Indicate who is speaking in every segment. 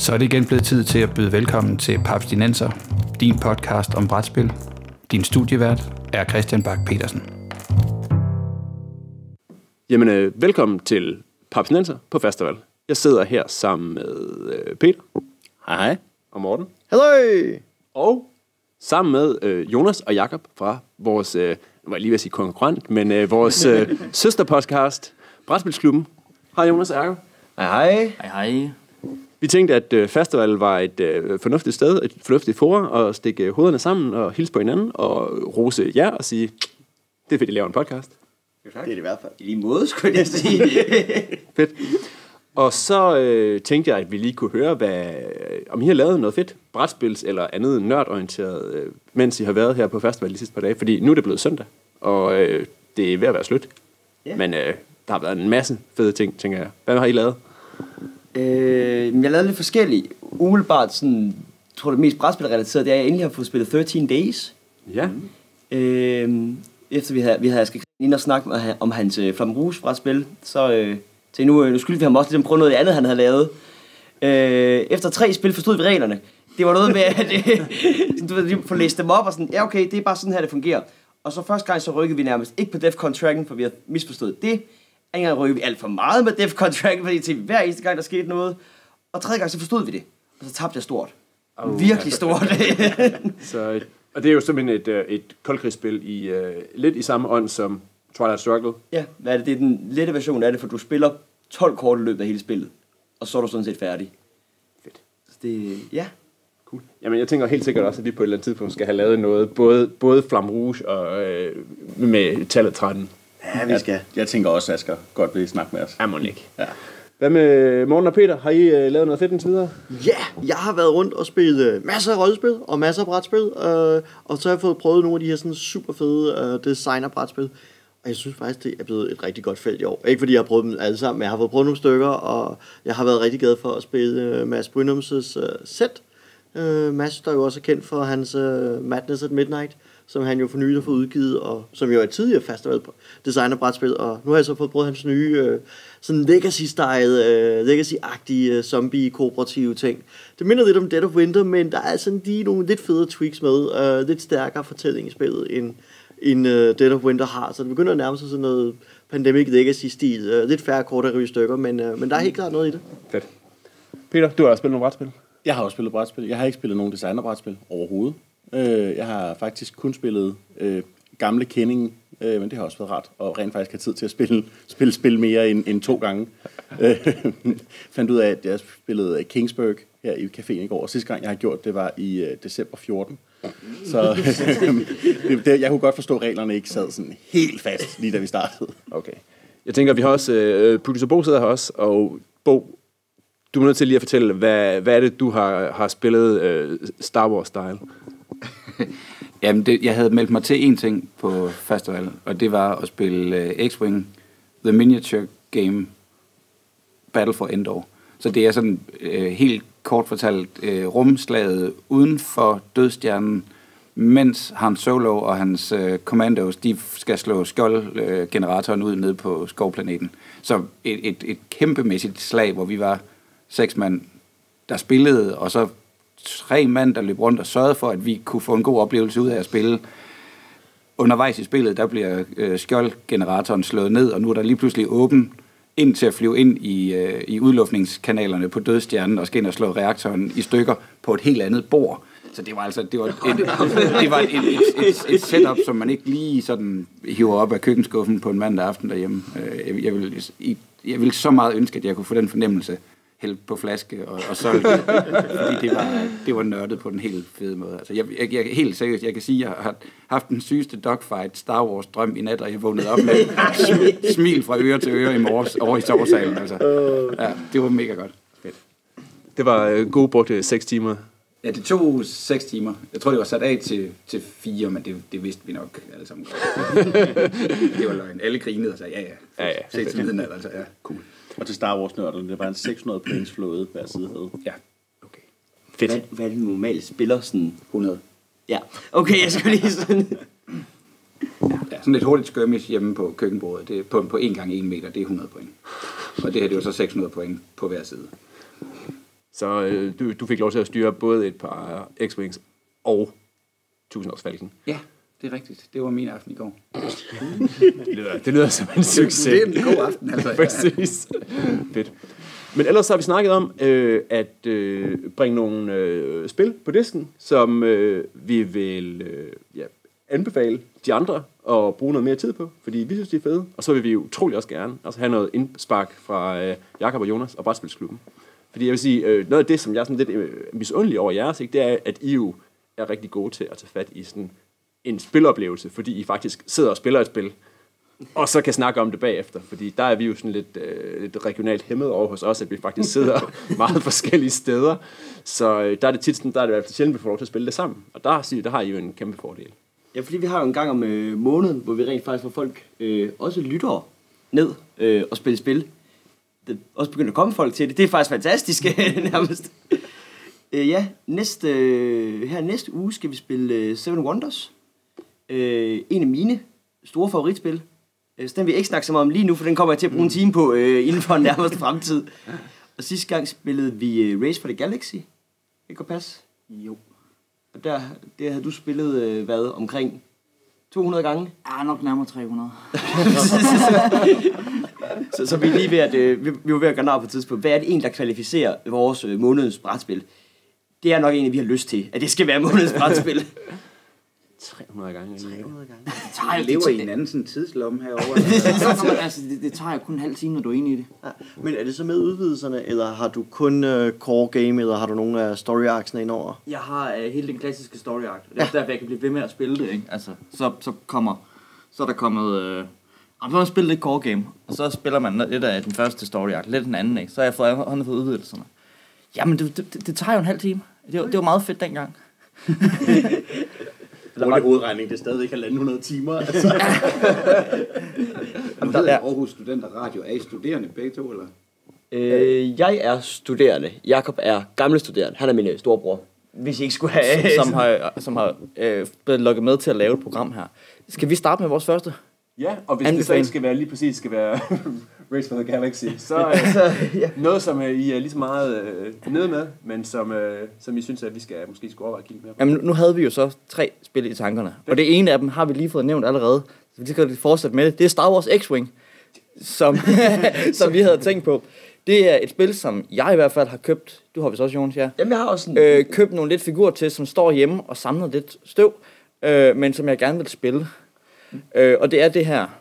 Speaker 1: Så er det igen blevet tid til at byde velkommen til Papstinenser, din podcast om brætspil. Din studievært er Christian Bak Petersen.
Speaker 2: Jamen, velkommen til Papstinenser på festival. Jeg sidder her sammen med Peter.
Speaker 3: Hej.
Speaker 2: Og Morten.
Speaker 3: Hallo.
Speaker 2: Og sammen med Jonas og Jakob fra vores, nu var jeg lige ved at sige konkurrent, men vores søsterpodcast, Brætspilsklubben. Hej Jonas og Jakob.
Speaker 3: Hej.
Speaker 4: Hej. Vi
Speaker 2: tænkte, at festival var et fornuftigt sted, et fornuftigt forum, at stikke hovederne sammen og hilse på hinanden og rose jer og sige, det er fedt, I laver en podcast.
Speaker 3: Det er det i hvert fald. I lige måde, skulle jeg sige.
Speaker 2: Fedt. Og så tænkte jeg, at vi lige kunne høre, om I har lavet noget fedt brætspils eller andet nørdorienteret, mens I har været her på festival de sidste par dage. Fordi nu er det blevet søndag, og det er ved at være slut. Yeah. Men der har været en masse fede ting, tænker jeg. Hvad har I lavet?
Speaker 3: Jeg lavede lidt forskelligt. Umiddelbart sådan, tror det mest brætspilrelateret, det er, at jeg endelig har fået spillet 13 Days.
Speaker 2: Ja.
Speaker 3: Efter vi havde Asger ind og snakket om hans Flamme Rouge brætspil, så til nu skulle vi ham også lidt prøve noget af det andet, han havde lavet. Efter 3 spil forstod vi reglerne. Det var noget med, at du ved, få læst dem op og sådan, ja okay, det er bare sådan her, det fungerer. Og så første gang, så rykkede vi nærmest ikke på Defcon-tracken, for vi havde misforstået det. Anden gang rykkede vi alt for meget med Defcon-tracken, fordi til hver eneste gang, der skete noget. Og tredje gang, så forstod vi det. Og så tabte jeg stort. Virkelig stort.
Speaker 2: Og det er jo simpelthen et koldkrigsspil i lidt i samme ånd som Twilight Struggle.
Speaker 3: Ja, det er den lette version af det, for du spiller 12 kort i løbet af hele spillet. Og så er du sådan set færdig.
Speaker 2: Fedt.
Speaker 3: Så det, ja.
Speaker 2: Cool. Jamen, jeg tænker helt sikkert også, at vi på et eller andet tidspunkt skal have lavet noget, både Flamme Rouge og med tallet 13.
Speaker 3: Ja, vi skal.
Speaker 4: Jeg tænker også, at Asger godt vil snakke med os.
Speaker 2: Ja, Monique.
Speaker 4: Ja.
Speaker 2: Hvad med Morten og Peter? Har I lavet noget fedt indtil videre?
Speaker 5: Ja, jeg har været rundt og spillet masser af rollespil og masser af brætspil. Og så har jeg fået prøvet nogle af de her sådan super fede designer-brætspil. Og jeg synes faktisk, det er blevet et rigtig godt felt i år. Ikke fordi jeg har prøvet dem alle sammen, men jeg har fået prøvet nogle stykker, og jeg har været rigtig glad for at spille Mads Brynums sæt. Mads, der jo også er kendt for hans Madness at Midnight, som han jo for nylig har fået udgivet, og som jo er tidligere festival designer-brætspil. Og nu har jeg så fået prøvet hans nye sådan legacy-style, legacy-agtige zombie-kooperative ting. Det minder lidt om Dead of Winter, men der er sådan lige nogle lidt fede tweaks med, lidt stærkere fortælling i spillet, end Dead of Winter har. Så det begynder at nærme sig sådan noget Pandemic Legacy-stil. Lidt færre kortere stykker, men der er helt klart noget i det.
Speaker 2: Fedt. Peter, du har også spillet nogle brætspil?
Speaker 4: Jeg har også spillet brætspil. Jeg har ikke spillet nogen designerbrætspil overhovedet. Jeg har faktisk kun spillet gamle kending, men det har også været rart, og rent faktisk have tid til at spille mere end 2 gange. Fandt ud af, at jeg spillede Kingsburg her i caféen i går, og sidste gang jeg har gjort det var i december 14. Så jeg kunne godt forstå, at reglerne ikke sad sådan helt fast, lige da vi startede.
Speaker 2: Okay. Jeg tænker, vi har også, producer Bo sidder her også, og Bo, du er nødt til lige at fortælle, hvad er det, du har spillet Star Wars-style?
Speaker 1: Jamen, jeg havde meldt mig til en ting på festival, og det var at spille X-Wing, The Miniature Game, Battle for Endor. Så det er sådan helt kort fortalt rumslaget uden for dødstjernen, mens Han Solo og hans commandos, de skal slå skjoldgeneratoren ud ned på skovplaneten. Så et kæmpemæssigt slag, hvor vi var 6 mand, der spillede, og så 3 mand, der løb rundt og sørgede for, at vi kunne få en god oplevelse ud af at spille. Undervejs i spillet, der bliver skjoldgeneratoren slået ned, og nu er der lige pludselig åben ind til at flyve ind i udluftningskanalerne på dødstjernen og skal ind og slå reaktoren i stykker på et helt andet bord. Så det var altså et setup, som man ikke lige sådan hiver op af køkkenskuffen på en mandag aften derhjemme. Jeg vil så meget ønske, at jeg kunne få den fornemmelse hældt på flaske og solgt det, fordi det var nørdet på den helt fede måde. Altså jeg helt seriøst, jeg kan sige, at jeg har haft den sygeste dogfight Star Wars drøm i nat, og jeg vågnede op med smil fra øre til øre i morges over i sovesalen. Altså. Ja, det var mega godt.
Speaker 2: Fedt. Det var gode brugte 6 timer.
Speaker 1: Ja, det tog 6 timer. Jeg tror, det var sat af til 4, men det vidste vi nok alle sammen godt. Det var løgn. Alle grinede og sagde, ja. 6 til midnat, altså, ja.
Speaker 4: Cool. Og til Star Wars-nørderne, det var en 600 points flåde hver side havde.
Speaker 1: Ja, okay.
Speaker 3: Fedt. Hvad er det normalt spiller sådan?
Speaker 1: 100.
Speaker 3: Ja, okay, jeg skal lige sådan.
Speaker 1: Ja, sådan lidt hurtigt skirmish hjemme på køkkenbordet. Det er på 1 gange 1 meter, det er 100 point. Og det her, det var så 600 point på hver side.
Speaker 2: Så du fik lov til at styre både et par X-Wings og 1000-årsfalken.
Speaker 1: Ja, det er rigtigt. Det var min aften i går.
Speaker 2: Det lyder som en succes.
Speaker 1: Det er en god aften, altså.
Speaker 2: Præcis. Fedt. Men ellers har vi snakket om at bringe nogle spil på disken, som vi vil anbefale de andre at bruge noget mere tid på, fordi vi synes, de er fede. Og så vil vi utrolig også gerne have noget indspark fra Jakob og Jonas og Brætspilsklubben. Fordi jeg vil sige, noget af det, som jeg er sådan lidt misundelig over jeres, ikke, det er, at I jo er rigtig gode til at tage fat i sådan en spiloplevelse, fordi I faktisk sidder og spiller et spil, og så kan snakke om det bagefter, fordi der er vi jo sådan lidt regionalt hæmmet over hos os, at vi faktisk sidder meget forskellige steder, så der er det tit sådan, der er det i hvert fald sjældent, vi får lov til at spille det sammen, og der har I jo en kæmpe fordel.
Speaker 3: Ja, fordi vi har jo en gang om måneden, hvor vi rent faktisk får folk også lytter ned og spille spil. Det er også begyndt at komme folk til det. Det er faktisk fantastisk nærmest. Næste uge skal vi spille Seven Wonders. En af mine store favoritspil. Så den vil jeg ikke snakke så meget om lige nu, for den kommer jeg til at bruge en time på inden for den nærmeste fremtid. Og sidste gang spillede vi Race for the Galaxy. Det kan passe?
Speaker 6: Jo.
Speaker 3: Og der havde du spillet, omkring 200 gange?
Speaker 6: Ja, nok nærmere 300.
Speaker 3: så vi er lige ved at, vi var ved at gøre på et tidspunkt. Hvad er det egentlig, der kvalificerer vores månedens brætspil? Det er nok egentlig, vi har lyst til, at det skal være månedens brætspil.
Speaker 2: 300 gange.
Speaker 3: 300 gange.
Speaker 1: Jeg lever i en anden sådan tidslomme herovre.
Speaker 6: Altså, det tager jo kun en halv time, når du er inde i det.
Speaker 5: Ja. Men er det så med udvidelserne, eller har du kun core game, eller har du nogle af story arcs'ene indover?
Speaker 6: Jeg har hele den klassiske story arc. Det er derfor, jeg kan blive ved med at spille det, ikke? Altså, så er der kommet... så har man spillet lidt core game, og så spiller man lidt af den første story arc, lidt den anden, ikke? Så har jeg fået udvidelserne. Jamen, det tager jo en halv time. Det var meget fedt dengang.
Speaker 4: Hurtig hovedregning, det er stadigvæk 1.500 timer. Altså.
Speaker 1: Nu hedder Aarhus Studenter Radio. Er I studerende begge to, eller?
Speaker 3: Jeg er studerende. Jakob er gamle studerende. Han er min storebror. Hvis I ikke skulle have...
Speaker 6: som har blevet lukket med til at lave et program her. Skal vi starte med vores første?
Speaker 2: Ja, og hvis det så ikke skal være Race for the Galaxy, så noget, som I er lige så meget nede med, men som I synes, at vi måske skulle overveje at kigge mere på.
Speaker 6: Jamen, nu havde vi jo så 3 spil i tankerne, og det ene af dem har vi lige fået nævnt allerede, så vi skal fortsætte med det. Det er Star Wars X-Wing, som vi havde tænkt på. Det er et spil, som jeg i hvert fald har købt. Du har vist også, Jonas, ja?
Speaker 3: Jamen, jeg har også
Speaker 6: købt nogle lidt figurer til, som står hjemme og samler lidt støv, men som jeg gerne vil spille. Og det er det her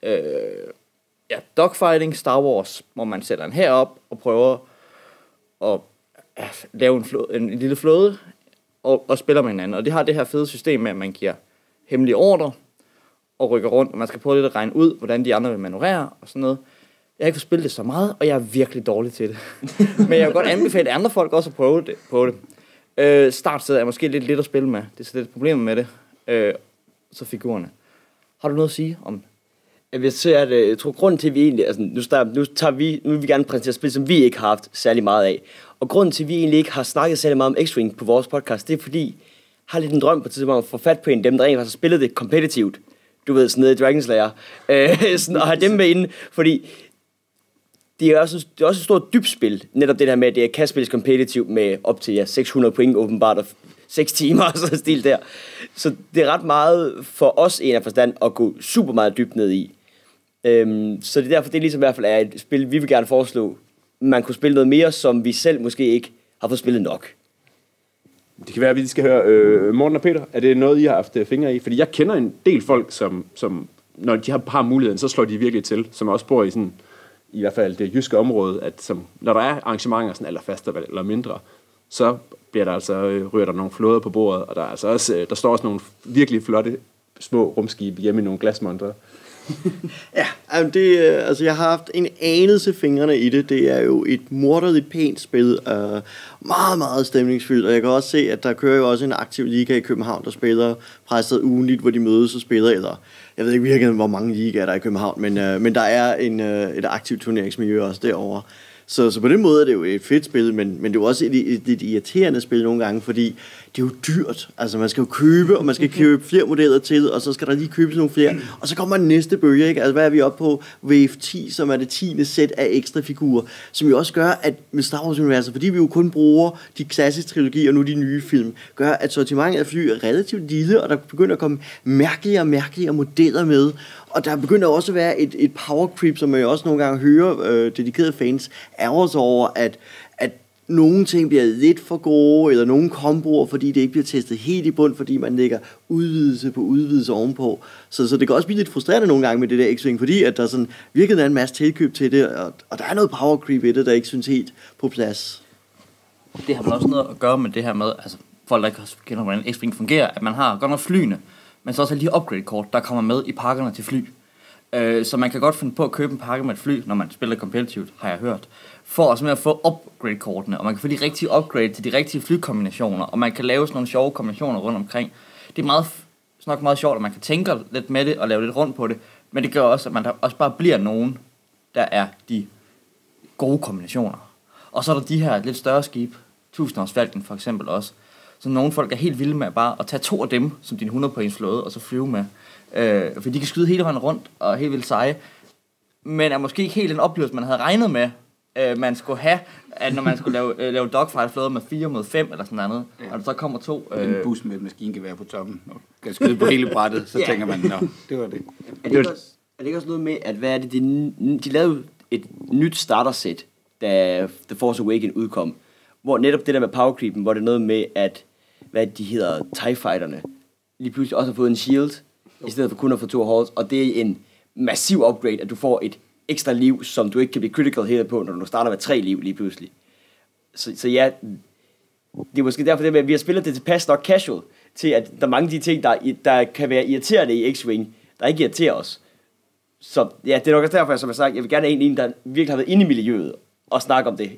Speaker 6: dogfighting Star Wars, hvor man sætter en herop og prøver at lave en lille flåde og spiller med hinanden. Og det har det her fede system med, at man giver hemmelige ordre og rykker rundt, og man skal prøve lidt at regne ud, hvordan de andre vil manøvrere og sådan noget. Jeg har ikke fået spillet det så meget, og jeg er virkelig dårlig til det. Men jeg vil godt anbefale andre folk også at prøve det på det. Startsædet er måske lidt at spille med. Det er så lidt problemer med det. Så figurerne. Har du noget at sige om?
Speaker 3: Jeg tror, grunden til, at vi egentlig... Altså, nu vil vi gerne præsentere spil, som vi ikke har haft særlig meget af. Og grunden til, at vi egentlig ikke har snakket særlig meget om X-Wing på vores podcast, det er fordi, jeg har lidt en drøm på tidspunkt om at få fat på en af dem, der rent faktisk har spillet det kompetitivt. Du ved, sådan noget i Dragon Slayer. Og have dem med inde, fordi det er også et stort dybt spil. Netop det der med, at det kan spilles kompetitivt med op til 600 point åbenbart, og 6 timer og sådan stil der. Så det er ret meget for os en af forstand at gå super meget dybt ned i. Så det er derfor, det ligesom i hvert fald er et spil, vi vil gerne foreslå. Man kunne spille noget mere, som vi selv måske ikke har fået spillet nok.
Speaker 2: Det kan være, at vi skal høre Morten og Peter. Er det noget, I har haft fingre i? Fordi jeg kender en del folk, som når de har muligheden, så slår de virkelig til. Som også bor i sådan, i hvert fald det jyske område, at når der er arrangementer, sådan, eller festival eller mindre, så bliver der altså ryger der nogle flåder på bordet, og der er altså også der står også nogle virkelig flotte små rumskibe hjemme i nogle glasmontre.
Speaker 5: Ja, altså jeg har haft en anelse fingrene i det. Det er jo et morderligt pænt spil, meget, meget stemningsfyldt, og jeg kan også se, at der kører jo også en aktiv liga i København, der spiller præstet ugenligt, hvor de mødes og spiller, eller jeg ved ikke virkelig, hvor mange ligaer der er i København, men der er et aktivt turneringsmiljø også derovre. Så på den måde er det jo et fedt spil, men det er jo også et irriterende spil nogle gange, fordi det er jo dyrt. Altså man skal jo købe, og man skal købe flere modeller til, og så skal der lige købes nogle flere, og så kommer den næste bølge, ikke? Altså hvad er vi oppe på? Wave 10, som er det 10. sæt af ekstra figurer, som jo også gør, at med Star Wars-universet, fordi vi jo kun bruger de klassiske trilogier og nu de nye film, gør, at sortimentet af fly er relativt lille, og der begynder at komme mærkeligere modeller med, og der begynder også at være et power creep, som man jo også nogle gange hører dedikerede fans ærger sig over, at nogle ting bliver lidt for gode, eller nogle komboer, fordi det ikke bliver testet helt i bund, fordi man lægger udvidelse på udvidelse ovenpå. Så det kan også blive lidt frustrerende nogle gange med det der X-Wing, fordi at der sådan virkelig er en masse tilkøb til det, og der er noget power creep i det, der ikke synes helt på plads.
Speaker 6: Det har man også noget at gøre med det her med, altså folk, der ikke kender, hvordan X-Wing fungerer, at man har godt nok flyene, men så også lige upgrade-kort, der kommer med i pakkerne til fly. Så man kan godt finde på at købe en pakke med et fly, når man spiller competitivt, har jeg hørt, for at få upgrade-kortene, og man kan få de rigtige upgrade til de rigtige flykombinationer, og man kan lave sådan nogle sjove kombinationer rundt omkring. Det er nok meget sjovt, at man kan tænke lidt med det og lave lidt rundt på det, men det gør også, at man også bare bliver nogen, der er de gode kombinationer. Og så er der de her lidt større skib, 1000-års Falcon for eksempel også, så nogle folk er helt vilde med bare at tage 2 af dem, som din 100-points flåde, og så flyve med. For de kan skyde hele vejen rundt, og er helt vildt seje. Men er måske ikke helt den oplevelse, man havde regnet med, man skulle have, at når man skulle lave dogfight-flåde med 4 mod 5, eller sådan noget, og der så kommer 2...
Speaker 1: En bus med et maskingevær på toppen, og kan skyde på hele brættet, så tænker man, nå, det var det.
Speaker 3: Er det ikke også noget med, at hvad er det, de lavede et nyt starter-sæt, da The Force Awakens udkom, hvor netop det der med power creepen, hvor det er noget med, at hvad de hedder, TIE Fighterne, lige pludselig også har fået en shield, i stedet for kun at få 2 hulls, og det er en massiv upgrade, at du får et ekstra liv, som du ikke kan blive critical her på, når du starter med 3 liv lige pludselig. Så ja, det er måske derfor, at vi har spillet det tilpas nok casual, til at der er mange af de ting, der kan være irriterende i X-Wing, der ikke irriterer os. Så ja, det er nok også derfor, som jeg sagt, jeg vil gerne have en, der virkelig har været inde i miljøet, og snakke om det.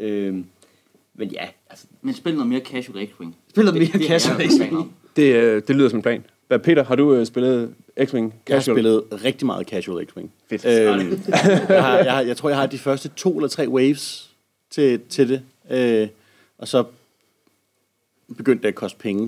Speaker 3: Men ja, altså...
Speaker 6: Men spil noget mere casual X-Wing.
Speaker 3: Spil noget mere casual X-Wing.
Speaker 2: Det lyder som en plan. Peter, har du spillet X-Wing casual?
Speaker 4: Jeg har spillet rigtig meget casual X-Wing.
Speaker 2: Fedt.
Speaker 4: Jeg tror, jeg har de første 2 eller 3 waves til det. Og så begyndte det at koste penge.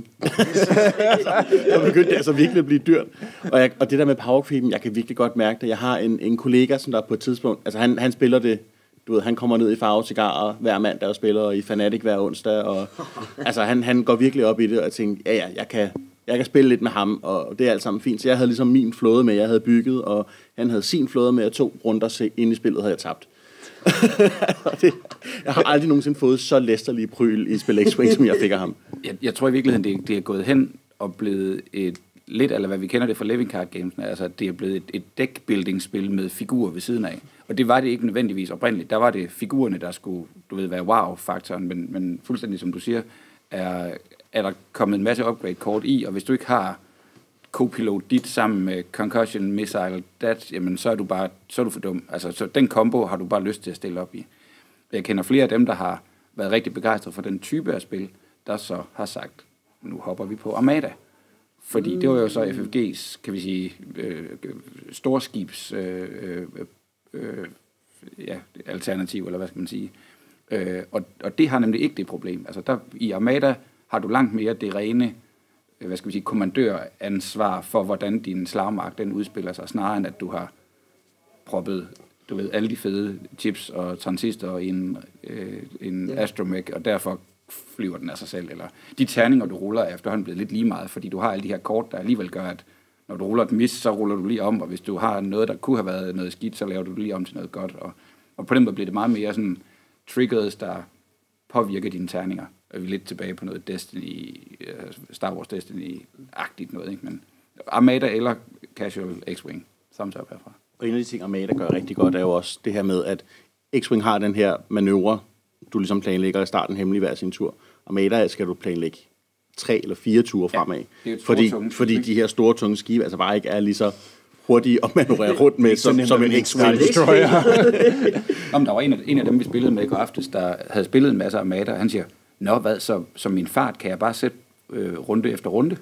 Speaker 4: Så begyndte det altså virkelig at blive dyrt. Og det der med power creepen, jeg kan virkelig godt mærke det. Jeg har en kollega, som der på et tidspunkt... Altså han spiller det... Du ved, han kommer ned i Farve Cigarer hver mandag og spiller, og i Fanatic hver onsdag. Og, altså han går virkelig op i det og tænker, ja, jeg kan spille lidt med ham, og det er alt sammen fint. Så jeg havde ligesom min flåde med, jeg havde bygget, og han havde sin flåde med, og 2 runder inde i spillet havde jeg tabt. Jeg har aldrig nogensinde fået så læsterlige pryl i spil X-Wing, som jeg fik af ham.
Speaker 1: Jeg tror i virkeligheden, det er gået hen og blevet et lidt, eller hvad vi kender det fra Living Card Games, altså det er blevet et deckbuilding-spil med figurer ved siden af. Og det var det ikke nødvendigvis oprindeligt. Der var det figurerne, der skulle, være wow-faktoren, men fuldstændig som du siger, er der kommet en masse upgrade-kort i, og hvis du ikke har Copilot dit sammen med Concussion, Missile, dat, jamen så er du for dum. Altså, så den kombo har du bare lyst til at stille op i. Jeg kender flere af dem, der har været rigtig begejstret for den type af spil, der så har sagt, nu hopper vi på Armada. Fordi det var jo så FFG's, kan vi sige, storskibs alternativ, eller hvad skal man sige. Og det har nemlig ikke det problem. Altså i Armada har du langt mere det rene, hvad skal vi sige, kommandøransvar for, hvordan din slagmark den udspiller sig, snarere end at du har proppet, alle de fede chips og transistorer i en astromech, og derfor flyver den af sig selv, eller de terninger, du ruller, er efterhånden blevet lidt lige meget, fordi du har alle de her kort, der alligevel gør, at når du ruller et mis, så ruller du lige om, og hvis du har noget, der kunne have været noget skidt, så laver du det lige om til noget godt, og på den måde bliver det meget mere sådan triggers, der påvirker dine terninger, og vi er lidt tilbage på noget Destiny, Star Wars Destiny-agtigt noget, ikke? Men Armada eller Casual X-Wing, thumbs up herfra.
Speaker 4: Og en af de ting, Armada gør rigtig godt, er jo også det her med, at X-Wing har den her manøvre, du ligesom planlægger i starten hemmelig hver sin tur. Armada skal du planlægge 3 eller 4 ture fremad. Fordi de her store, tunge skibe altså bare ikke er lige så hurtige at manøvrere rundt med, som en X-Wing destroyer.
Speaker 1: Der var en af dem, vi spillede med i går aftes, der havde spillet en masse Armada, og han siger, nå hvad, så min fart kan jeg bare sætte runde efter runde.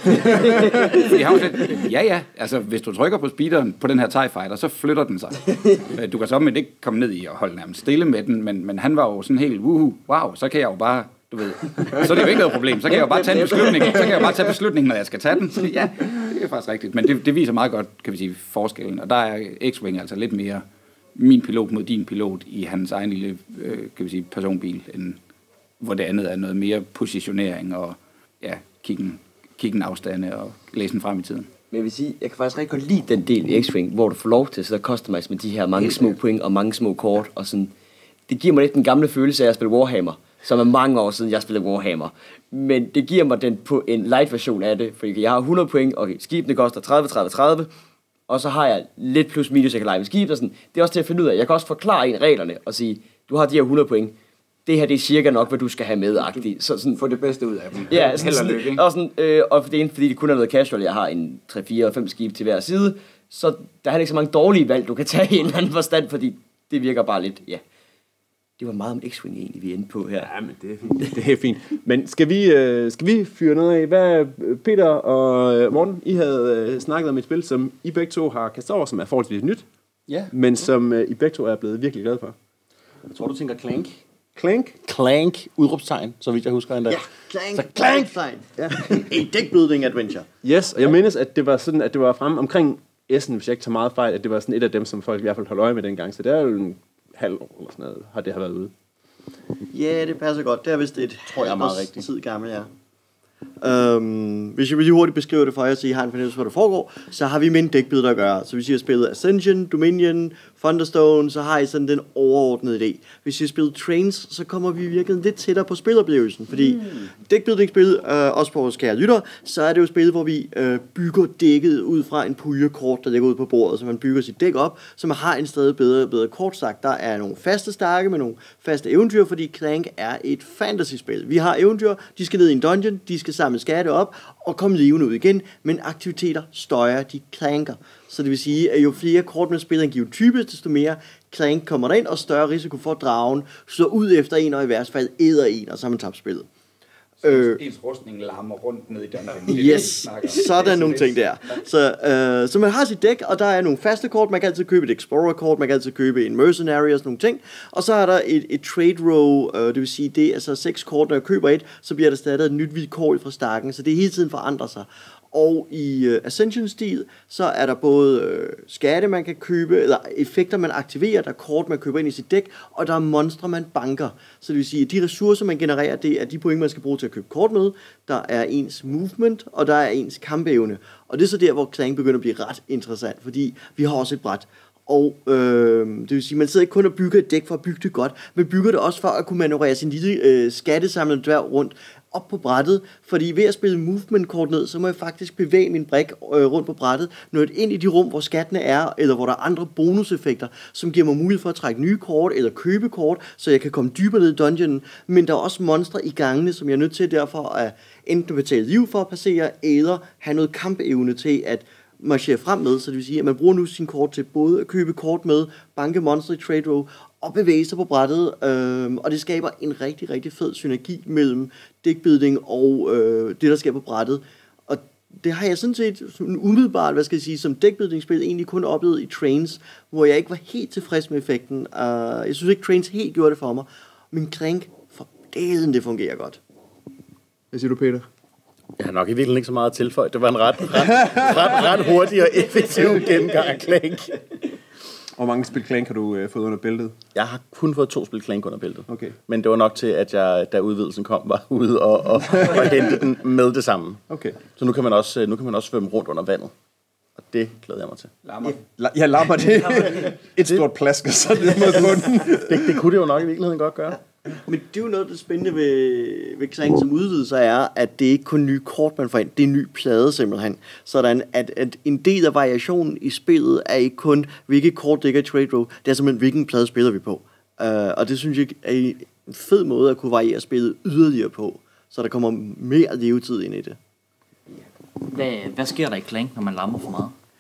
Speaker 1: Ja, altså hvis du trykker på speederen på den her TIE Fighter, så flytter den sig. Du kan så men ikke komme ned i og holde nærmest stille med den, men han var jo sådan helt, wow, så kan jeg jo bare, du ved, så er det jo ikke noget problem, så kan jeg jo bare tage en beslutning, beslutningen, når jeg skal tage den. Så ja, det er faktisk rigtigt, men det viser meget godt, kan vi sige, forskellen, og der er X-Wing altså lidt mere min pilot mod din pilot i hans egen lille, kan vi sige, personbil, end hvor det andet er noget mere positionering og ja, kigge afstande og læse den frem i tiden.
Speaker 3: Men jeg vil sige, jeg kan faktisk rigtig godt lide den del i X-Wing, hvor du får lov til, så der customize med de her mange små point og mange små kort, og sådan, det giver mig lidt den gamle følelse af at spille Warhammer, som er mange år siden, jeg spillede Warhammer. Men det giver mig den på en light version af det, fordi jeg har 100 point, og skibene koster 30, og så har jeg lidt plus minus, jeg kan lege med skib og sådan. Det er også til at finde ud af. Jeg kan også forklare en reglerne og sige, du har de her 100 point, det her det er cirka nok, hvad du skal have med-agtigt. Så sådan,
Speaker 1: få det bedste ud af dem.
Speaker 3: Ja, sådan, og det er fordi det kun er noget casual. Jeg har en 3, 4 og 5 skib til hver side, så der er ikke så mange dårlige valg, du kan tage i en eller anden forstand, fordi det virker bare lidt, ja. Det var meget om X-Wing egentlig, vi er inde på her.
Speaker 2: Ja, men det er fint. Det er fint. Men skal vi fyre noget af? Hvad Peter og Morten, I havde snakket om et spil, som I begge to har kastet over, som er forholdsvis nyt, men som I begge to er blevet virkelig glade for.
Speaker 4: Jeg tror, du tænker Clank.
Speaker 2: Clank?
Speaker 4: Udråbstegn, så vidt jeg husker endda.
Speaker 5: Ja, Clank! Ja. En deckbuilding adventure.
Speaker 2: Yes, og jeg mindes, at det var sådan, at det var frem omkring Essen, hvis jeg ikke tager meget fejl, at det var sådan et af dem, som folk i hvert fald holdt øje med dengang. Så det er jo en halv år eller sådan noget, har det været ude.
Speaker 5: Ja, det passer godt. Det er vist et
Speaker 4: tror jeg er meget rigtigt.
Speaker 5: Tid gammel, ja. Hvis jeg lige hurtigt beskriver det for jer, så I har en fornemmelse, hvad der foregår, så har vi med en dækbilleder at gøre. Så hvis I har spillet Ascension, Dominion, Thunderstone, så har I sådan den overordnede idé. Hvis I har spillet Trains, så kommer vi virkelig lidt tættere på spiloplevelsen, fordi dækbuilding-spil, også på vores kære lytter, så er det jo spil, hvor vi bygger dækket ud fra en pulje kort, der ligger ud på bordet, så man bygger sit dæk op, så man har en stadig bedre kortstak. Der er nogle faste stakke med nogle faste eventyr, fordi Clank er et fantasy-spil. Vi har eventyr, de skal ned i en dungeon, de skal samle skatte op og komme levende ud igen, men aktiviteter støjer, de clanker. Så det vil sige, at jo flere kort man spiller en givet type, desto mere clank kommer der ind, og større risiko for, at dragen slår ud efter en, og i værste fald æder en, og så har man tabt spillet.
Speaker 1: Ens rustning larmer rundt ned i dungeon.
Speaker 5: Yes, sådan nogle ting der. Så man har sit dæk, og der er nogle faste kort, man kan altid købe et Explorer-kort, man kan altid købe en Mercenary og sådan nogle ting. Og så er der et trade row, det vil sige, det er altså 6 kort, når jeg køber et, så bliver der stadig et nyt vilkår fra stakken, så det hele tiden forandrer sig. Og i Ascension-stil, så er der både skatte, man kan købe, eller effekter, man aktiverer, der er kort, man køber ind i sit dæk, og der er monstre, man banker. Så det vil sige, at de ressourcer, man genererer, det er de point, man skal bruge til at købe kort med. Der er ens movement, og der er ens kampevne. Og det er så der, hvor Clank begynder at blive ret interessant, fordi vi har også et bræt. Og det vil sige, man sidder ikke kun og bygger et dæk for at bygge det godt, men bygger det også for at kunne manøvrere sin lille skattesamlende dværg rundt op på brættet, fordi ved at spille movement-kort ned, så må jeg faktisk bevæge min brik rundt på brættet, nå ind i de rum, hvor skattene er, eller hvor der er andre bonuseffekter, som giver mig mulighed for at trække nye kort, eller købe kort, så jeg kan komme dybere ned i dungeonen, men der er også monstre i gangene, som jeg er nødt til derfor at enten betale liv for at passere, eller have noget kampevne til at marchere frem med, så det vil sige, at man bruger nu sin kort til både at købe kort med, banke monster i trade row, og bevæge sig på brættet, og det skaber en rigtig, rigtig fed synergi mellem deckbuilding og det, der sker på brættet. Og det har jeg sådan set umiddelbart, hvad skal jeg sige, som deckbuilding-spil egentlig kun oplevet i Trains, hvor jeg ikke var helt tilfreds med effekten. Jeg synes ikke, Trains helt gjorde det for mig, men Clank, for delen, det fungerer godt.
Speaker 2: Hvad siger du, Peter?
Speaker 4: Jeg har nok i virkeligheden ikke så meget at tilføje. Det var en ret hurtig og effektiv gennemgang af Clank.
Speaker 2: Hvor mange spil Clank har du fået under bæltet?
Speaker 4: Jeg har kun fået 2 spil Clank under bæltet.
Speaker 2: Okay.
Speaker 4: Men det var nok til, at jeg, da udvidelsen kom, var ude og hente den med det samme.
Speaker 2: Okay.
Speaker 4: Så nu kan man også svømme rundt under vandet. Og det glæder jeg mig til.
Speaker 2: Jeg lammer det. Et stort plask, og så det mod bunden.
Speaker 4: Det kunne det jo nok i virkeligheden godt gøre.
Speaker 5: Men det er jo noget, der er spændende ved Clank som udvidelse er, at det ikke kun nye kort, man får ind. Det er en ny plade simpelthen. Sådan at en del af variationen i spillet er ikke kun, hvilket kort ligger i trade row. Det er simpelthen, hvilken plade spiller vi på. Og det synes jeg er en fed måde at kunne variere spillet yderligere på. Så der kommer mere levetid ind i det.
Speaker 7: Hvad sker der i Clank, når man lammer for meget?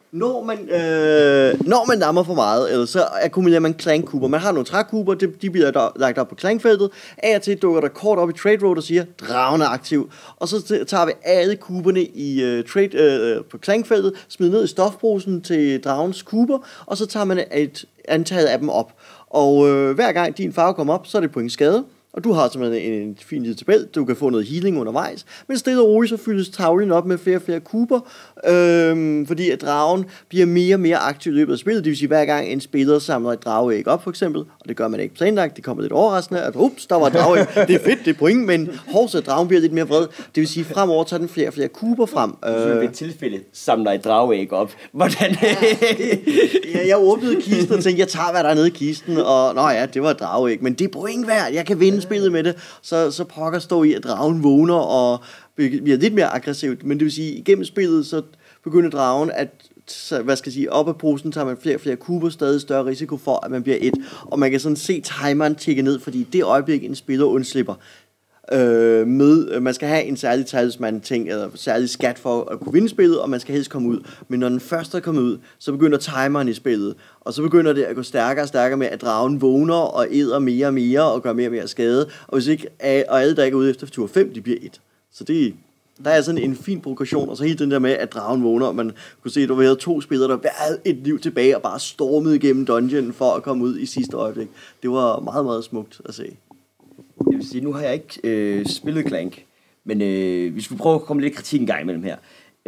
Speaker 5: Når man dammer for meget, eller så akkumulerer man klankkuber. Man har nogle trækuber, de bliver lagt op på klankfeltet. Af og til dukker der kort op i Trade Road og siger, dragen er aktiv. Og så tager vi alle kuberne i på klankfeltet, smider ned i stofbrusen til dragens kuber, og så tager man et antal af dem op. Og hver gang din farve kommer op, så er det point skade. Og du har simpelthen en fin lille tabel, du kan få noget healing undervejs. Men stille og roligt, så fyldes tavlen op med flere og flere kuber, fordi at dragen bliver mere og mere aktiv i løbet af spillet. Det vil sige, hver gang en spiller samler et drageæg op, for eksempel, og det gør man ikke planlagt, det kommer lidt overraskende, at ups, der var et drageæg, det er fedt, det er point, men så dragen bliver lidt mere vred. Det vil sige, fremover tager den flere og flere kuber frem.
Speaker 3: Så ved et tilfælde samler et drageæg op. Hvordan?
Speaker 5: Jeg åbnede kisten og tænkte, jeg tager, hvad der er nede i kisten, og det var et drageæg, men det er point værd, jeg kan vinde spillet med det, så pokker stå i, at dragen vågner og bliver lidt mere aggressivt, men det vil sige, igennem spillet, så begynder dragen at, op af posen tager man flere og flere kuber, stadig større risiko for, at man bliver et, og man kan sådan se timeren tikke ned, fordi det øjeblik, en spiller undslipper, man skal have en særlig talisman-ting, eller særlig skat for at kunne vinde spillet, og man skal helst komme ud. Men når den første er kommet ud, så begynder timeren i spillet, og så begynder det at gå stærkere og stærkere med, at dragen vågner og æder mere og mere, og gør mere og mere skade, og hvis ikke, og alle, der ikke er ude efter tur 5, de bliver 1. Så der er sådan en fin progression, og så helt den der med, at dragen vågner, og man kunne se, at der var 2 spillere, der havde et liv tilbage, og bare stormede igennem dungeonen for at komme ud i sidste øjeblik. Det var meget, meget smukt at se.
Speaker 3: Jeg vil sige, nu har jeg ikke spillet Clank, men hvis vi prøver at komme lidt kritik en gang imellem her.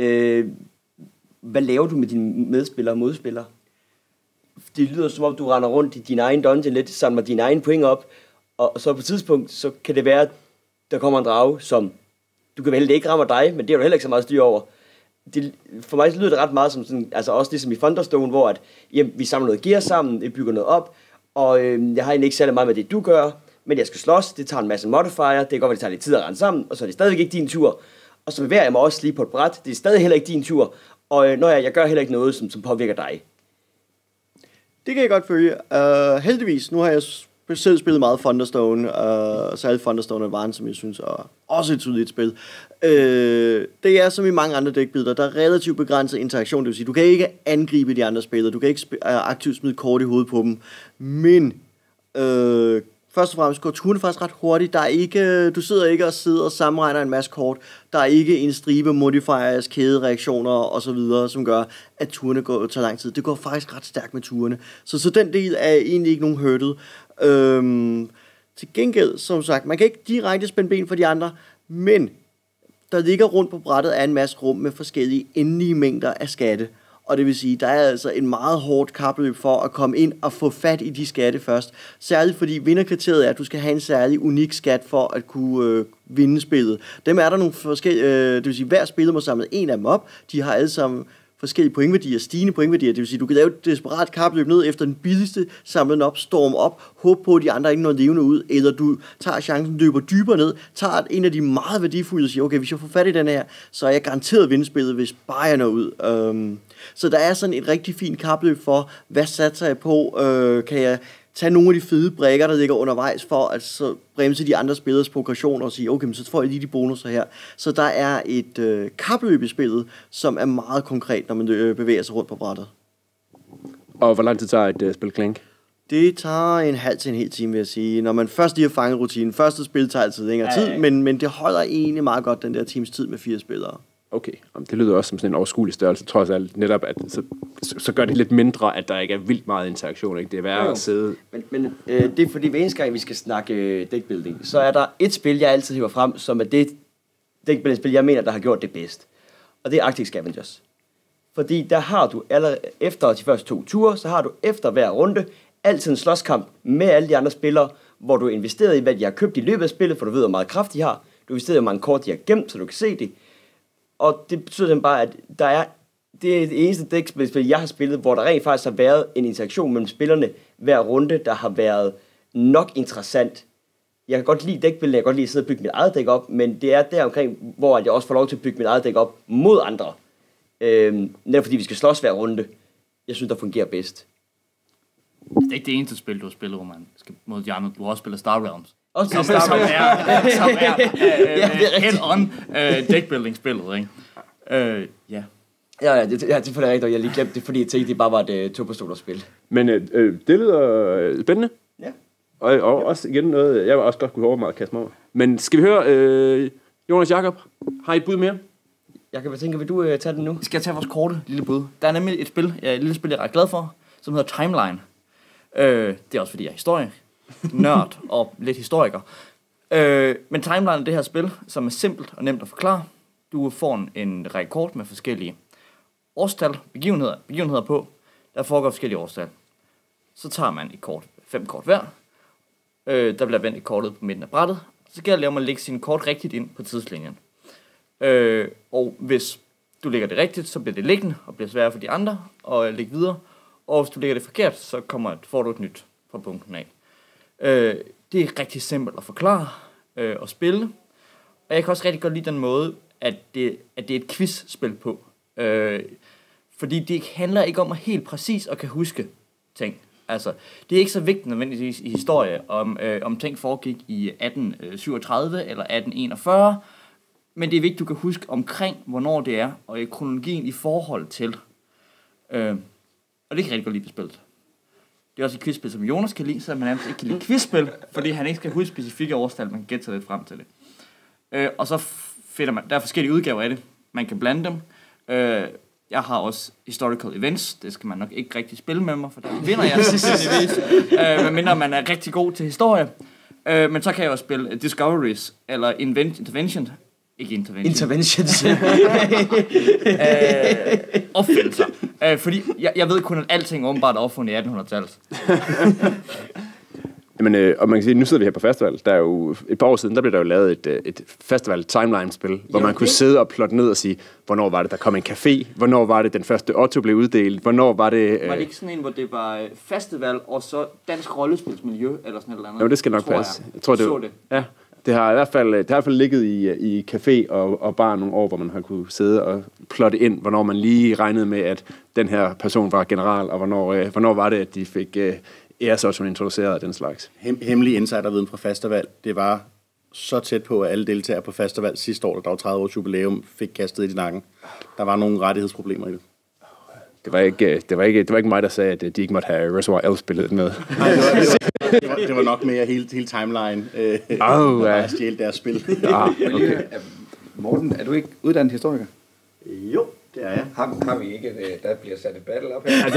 Speaker 3: Hvad laver du med dine medspillere og modspillere? Det lyder som om, du render rundt i din egen dungeon lidt, samler dine egne point op, og så på et tidspunkt, så kan det være, at der kommer en drage, som du kan vælge, det ikke rammer dig, men det er du heller ikke så meget styr over. For mig lyder det ret meget som sådan, altså også ligesom i Thunderstone, hvor at, vi samler noget gear sammen, vi bygger noget op, og jeg har egentlig ikke særlig meget med det, du gør, men jeg skal slås, det tager en masse modifier, det kan godt være, det tager lidt tid at rende sammen, og så er det stadigvæk ikke din tur. Og så bevæger jeg mig også lige på et bræt, det er stadig heller ikke din tur, og når jeg gør heller ikke noget, som påvirker dig.
Speaker 5: Det kan jeg godt følge. Heldigvis, nu har jeg selv spillet meget Thunderstone, særligt Thunderstone Advance, som jeg synes er også et solidt spil. Det er som i mange andre dækbilleder, der er relativt begrænset interaktion, det vil sige, du kan ikke angribe de andre spillere, du kan ikke aktivt smide kort i hovedet på dem, men først og fremmest går turen faktisk ret hurtigt. Der er ikke, du sidder ikke og sidder og sammenregner en masse kort. Der er ikke en stribe modifiers, kædereaktioner og så videre, som gør, at turene tager lang tid. Det går faktisk ret stærkt med turene. Så den del er egentlig ikke nogen hurtet. Til gengæld, som sagt, man kan ikke direkte spænde ben for de andre, men der ligger rundt på brættet af en masse rum med forskellige endelige mængder af skatte. Og det vil sige, der er altså en meget hårdt kapløb for at komme ind og få fat i de skatte først. Særligt fordi vinderkriteriet er, at du skal have en særlig unik skat for at kunne vinde spillet. Dem er der nogle forskellige, det vil sige, hver spiller må samle en af dem op. De har alle sammen forskellige pointværdier, stigende pointværdier. Det vil sige, du kan lave et desperat kapløb ned efter den billigste, samle den op, storm op, håbe på, at de andre ikke når levende ud, eller du tager chancen, løber dybere ned, tager en af de meget værdifulde og siger, okay, hvis jeg får fat i den her, så er jeg garanteret at vinde spillet, hvis bare jeg når ud. Så der er sådan et rigtig fint kapløb for, hvad satser jeg på, kan jeg tage nogle af de fede brækker, der ligger undervejs, for at så bremse de andre spillers progression og sige, okay, men så får jeg lige de bonusser her. Så der er et kapløb i spillet, som er meget konkret, når man bevæger sig rundt på brættet.
Speaker 2: Og hvor lang tid tager et spil Clank?
Speaker 5: Det tager en halv til en hel time, vil jeg sige. Når man først lige har fanget rutinen. Første spil tager altid længere tid, men det holder egentlig meget godt, den der times tid med 4 spillere.
Speaker 2: Okay, det lyder også som sådan en overskuelig størrelse, trods alt netop, at så gør det lidt mindre, at der ikke er vildt meget interaktion, ikke? Det er værd at sidde.
Speaker 3: Men det er fordi, hver eneste gang vi skal snakke deckbuilding, så er der et spil, jeg altid hiver frem, som er det deckbuilding-spil, jeg mener, der har gjort det bedst. Og det er Arctic Scavengers. Fordi der har du efter de første 2 ture, så har du efter hver runde altid en slåskamp med alle de andre spillere, hvor du investerer i, hvad de har købt i løbet af spillet, for du ved, hvor meget kraft de har. Du investerer i, hvor mange kort de har gemt, så du kan se det. Og det betyder simpelthen bare, at det er det eneste dækspil, jeg har spillet, hvor der rent faktisk har været en interaktion mellem spillerne hver runde, der har været nok interessant. Jeg kan godt lide dækbilleder, jeg kan godt lide at sidde og bygge mit eget dæk op, men det er deromkring, hvor jeg også får lov til at bygge mit eget dæk op mod andre. Netop fordi vi skal slås hver runde. Jeg synes, der fungerer bedst.
Speaker 7: Det er ikke det eneste spil, du har spillet, hvor man skal mod de andre. Du har også spillet Star Realms.
Speaker 3: Også
Speaker 7: som er head-on deckbuilding-spillet, ikke? Ja.
Speaker 3: Ja, det er selvfølgelig rigtigt, og jeg lige glemte det, fordi jeg tænkte, det bare var et to-personers-spil.
Speaker 2: Men det lyder spændende.
Speaker 3: Ja.
Speaker 2: Og også igen noget, jeg også godt kunne overveje at kaste mig over. Men skal vi høre, Jonas Jakob, har I et bud mere?
Speaker 3: Jeg tænker, vil du tage den nu?
Speaker 6: Vi skal tage vores korte lille bud. Der er nemlig et lille spil, jeg er ret glad for, som hedder Timeline. Det er også fordi, jeg er historie, nørd og lidt historiker. Men Timeline er det her spil, som er simpelt og nemt at forklare. Du får en række kort med forskellige årstal, begivenheder på. Der foregår forskellige årstal. Så tager man et kort, 5 kort hver. Der bliver vendt et kortet på midten af brættet. Så gælder det om at lægge sine kort rigtigt ind på tidslinjen. Og hvis du lægger det rigtigt, så bliver det liggende og bliver sværere for de andre at lægge videre. Og hvis du lægger det forkert, så får du et nyt fra punkten af. Det er rigtig simpelt at forklare og spille. Og jeg kan også rigtig godt lide den måde, at det er et quiz-spil på. Fordi det handler ikke om at helt præcis at kan huske ting. Altså, det er ikke så vigtigt nødvendigvis i historie, om ting foregik i 1837 eller 1841. Men det er vigtigt, at du kan huske omkring, hvornår det er, og i kronologien i forhold til. Og det kan jeg rigtig godt lide på spillet. Det er også et quizspil, som Jonas kan lide, så man nærmest ikke kan lide quizspil, fordi han ikke skal huske specifikke årstal, man kan gætte sig lidt frem til det. Og så finder man, der er forskellige udgaver af det, man kan blande dem. Jeg har også historical events, det skal man nok ikke rigtig spille med mig, for der vinder jeg sandsynligvis, medmindre man er rigtig god til historie. Men så kan jeg også spille discoveries, eller intervention. Ikke intervention.
Speaker 3: Interventions.
Speaker 6: Opfindelser. Fordi jeg ved kun, at alting åbenbart er opfundet i 1800-tallet.
Speaker 2: Jamen, og man kan sige, nu sidder vi her på festival. Der er jo et par år siden, der blev der jo lavet et festival timeline-spil, hvor man kunne sidde og plotte ned og sige, hvornår var det, der kom en café, hvornår var det, den første Otto blev uddelt, hvornår var det...
Speaker 6: Var det ikke sådan en, hvor det var festival, og så dansk rollespilsmiljø, eller sådan et eller andet?
Speaker 2: Jo, det skal nok passe. Jeg tror, det. Ja, det har i hvert fald ligget i café og bar nogle år, hvor man har kunne sidde og plotte ind, hvornår man lige regnede med, at den her person var general, og hvornår var det, at de fik... æresotto introduceret af den slags.
Speaker 4: Hemmelig insiderviden fra festival, det var så tæt på, at alle deltagere på festival sidste år, der var 30 års jubilæum, fik kastet i nakken. Der var nogle rettighedsproblemer i det.
Speaker 2: Det var ikke mig, der sagde, at de ikke måtte have Reservoir Elf-spillet med.
Speaker 4: Nej, det var nok mere hele timeline, at stjæle deres spil.
Speaker 1: Okay. Morten, er du ikke uddannet historiker?
Speaker 5: Jo, det er jeg.
Speaker 1: Har vi ikke, der bliver sat et battle op her?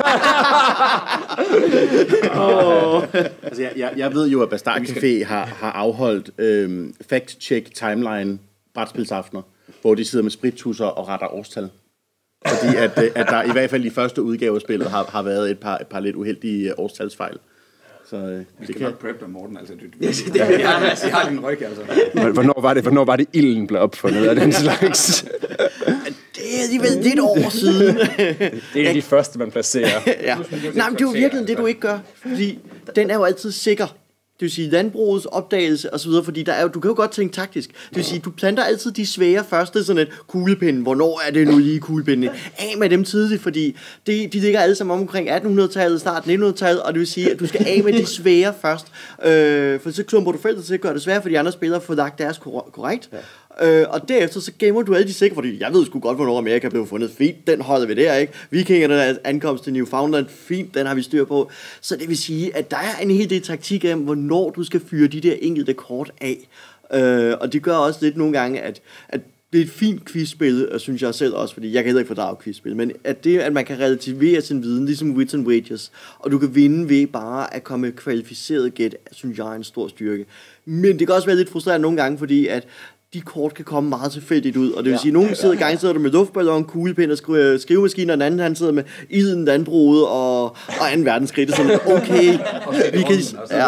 Speaker 4: Altså, jeg ved jo, at Bastard Café har afholdt fact-check timeline brætspilsaftener, hvor de sidder med sprittusser og retter årstal. Fordi at der i hvert fald i første udgave af spillet har været et par lidt uheldige årstalsfejl. Så
Speaker 1: vi skal nok prep dig, Morten. Altså, jeg har din ryg, altså.
Speaker 2: Hvornår var det ilden blev opfundet af den slags?
Speaker 5: Det er alligevel lidt år siden.
Speaker 2: Det er de første, man placerer.
Speaker 5: Ja. Nej, men det er jo virkelig det, du ikke gør. Fordi den er jo altid sikker. Det vil sige landbrugets opdagelse og så videre, fordi du kan jo godt tænke taktisk. Det vil sige, du planter altid de svære første, sådan et kuglepinde. Hvornår er det nu lige kuglepinde? Af med dem tidligt, fordi de ligger alle sammen omkring 1800-tallet, start 1900-tallet, og det vil sige, at du skal af med de svære først. For så klumper du feltet til at gøre det svært, for de andre spillere får lagt deres korrekt. Ja. Og derefter så gemmer du alle de sikre, fordi jeg ved sgu godt, hvornår Amerika blev fundet. Fint, den holder vi der, ikke? Vikingernes ankomst til Newfoundland, fint, den har vi styr på. Så det vil sige, at der er en hel del taktik af, hvornår du skal fyre de der enkelte kort af. Og det gør også lidt nogle gange, at det er et fint quizspil, synes jeg selv også, fordi jeg kan heller ikke fordrage quizspil, men at man kan relativere sin viden, ligesom Wits and Wages, og du kan vinde ved bare at komme med kvalificeret gæt, synes jeg er en stor styrke. Men det kan også være lidt frustrerende nogle gange, fordi at de kort kan komme meget tilfældigt ud, og det vil sige, at nogle sidder du med luftballon, kuglepind og skrivemaskiner, og den anden han sidder med ilden, landbruget og 2. verdenskrig. Det er sådan, okay, vi kan... Ja.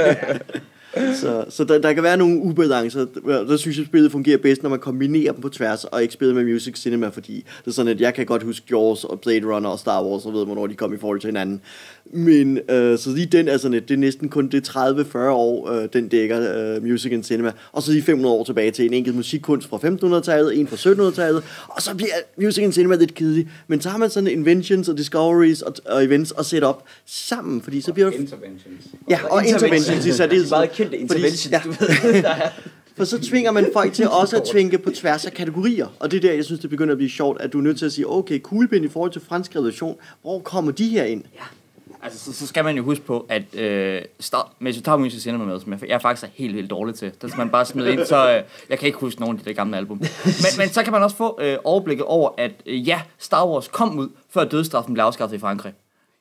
Speaker 5: Så der kan være nogle ubalancer. Der synes jeg, spillet fungerer bedst, når man kombinerer dem på tværs, og ikke spiller med Music Cinema, fordi det er sådan, at jeg kan godt huske Jaws og Blade Runner og Star Wars, og ved, hvornår de kom i forhold til hinanden. Men så lige den er sådan, det er næsten kun det 30-40 år, den dækker Music and Cinema, og så lige 500 år tilbage til en enkelt musikkunst fra 1500-tallet, en fra 1700-tallet, og så bliver Music and Cinema lidt kedelig. Men så har man sådan inventions og discoveries og events og setup sammen, fordi så bliver
Speaker 1: Interventions.
Speaker 3: Ja, og interventions i særdeleshed.
Speaker 6: Meget kendte interventions, du ved.
Speaker 5: For så tvinger man folk til også at tænke på tværs af kategorier. Og det er der, jeg synes, det begynder at blive sjovt, at du er nødt til at sige, okay, kuglepind i forhold til fransk revolution, hvor kommer de her ind?
Speaker 6: Ja. Altså, så skal man jo huske på, at hvis du tager Music Cinema med, som jeg faktisk er helt vildt dårlig til, der skal man bare smide ind, så jeg kan ikke huske nogen af de der gamle album. Men så kan man også få overblikket over, at Star Wars kom ud, før dødsstraffen blev afskaffet i Frankrig.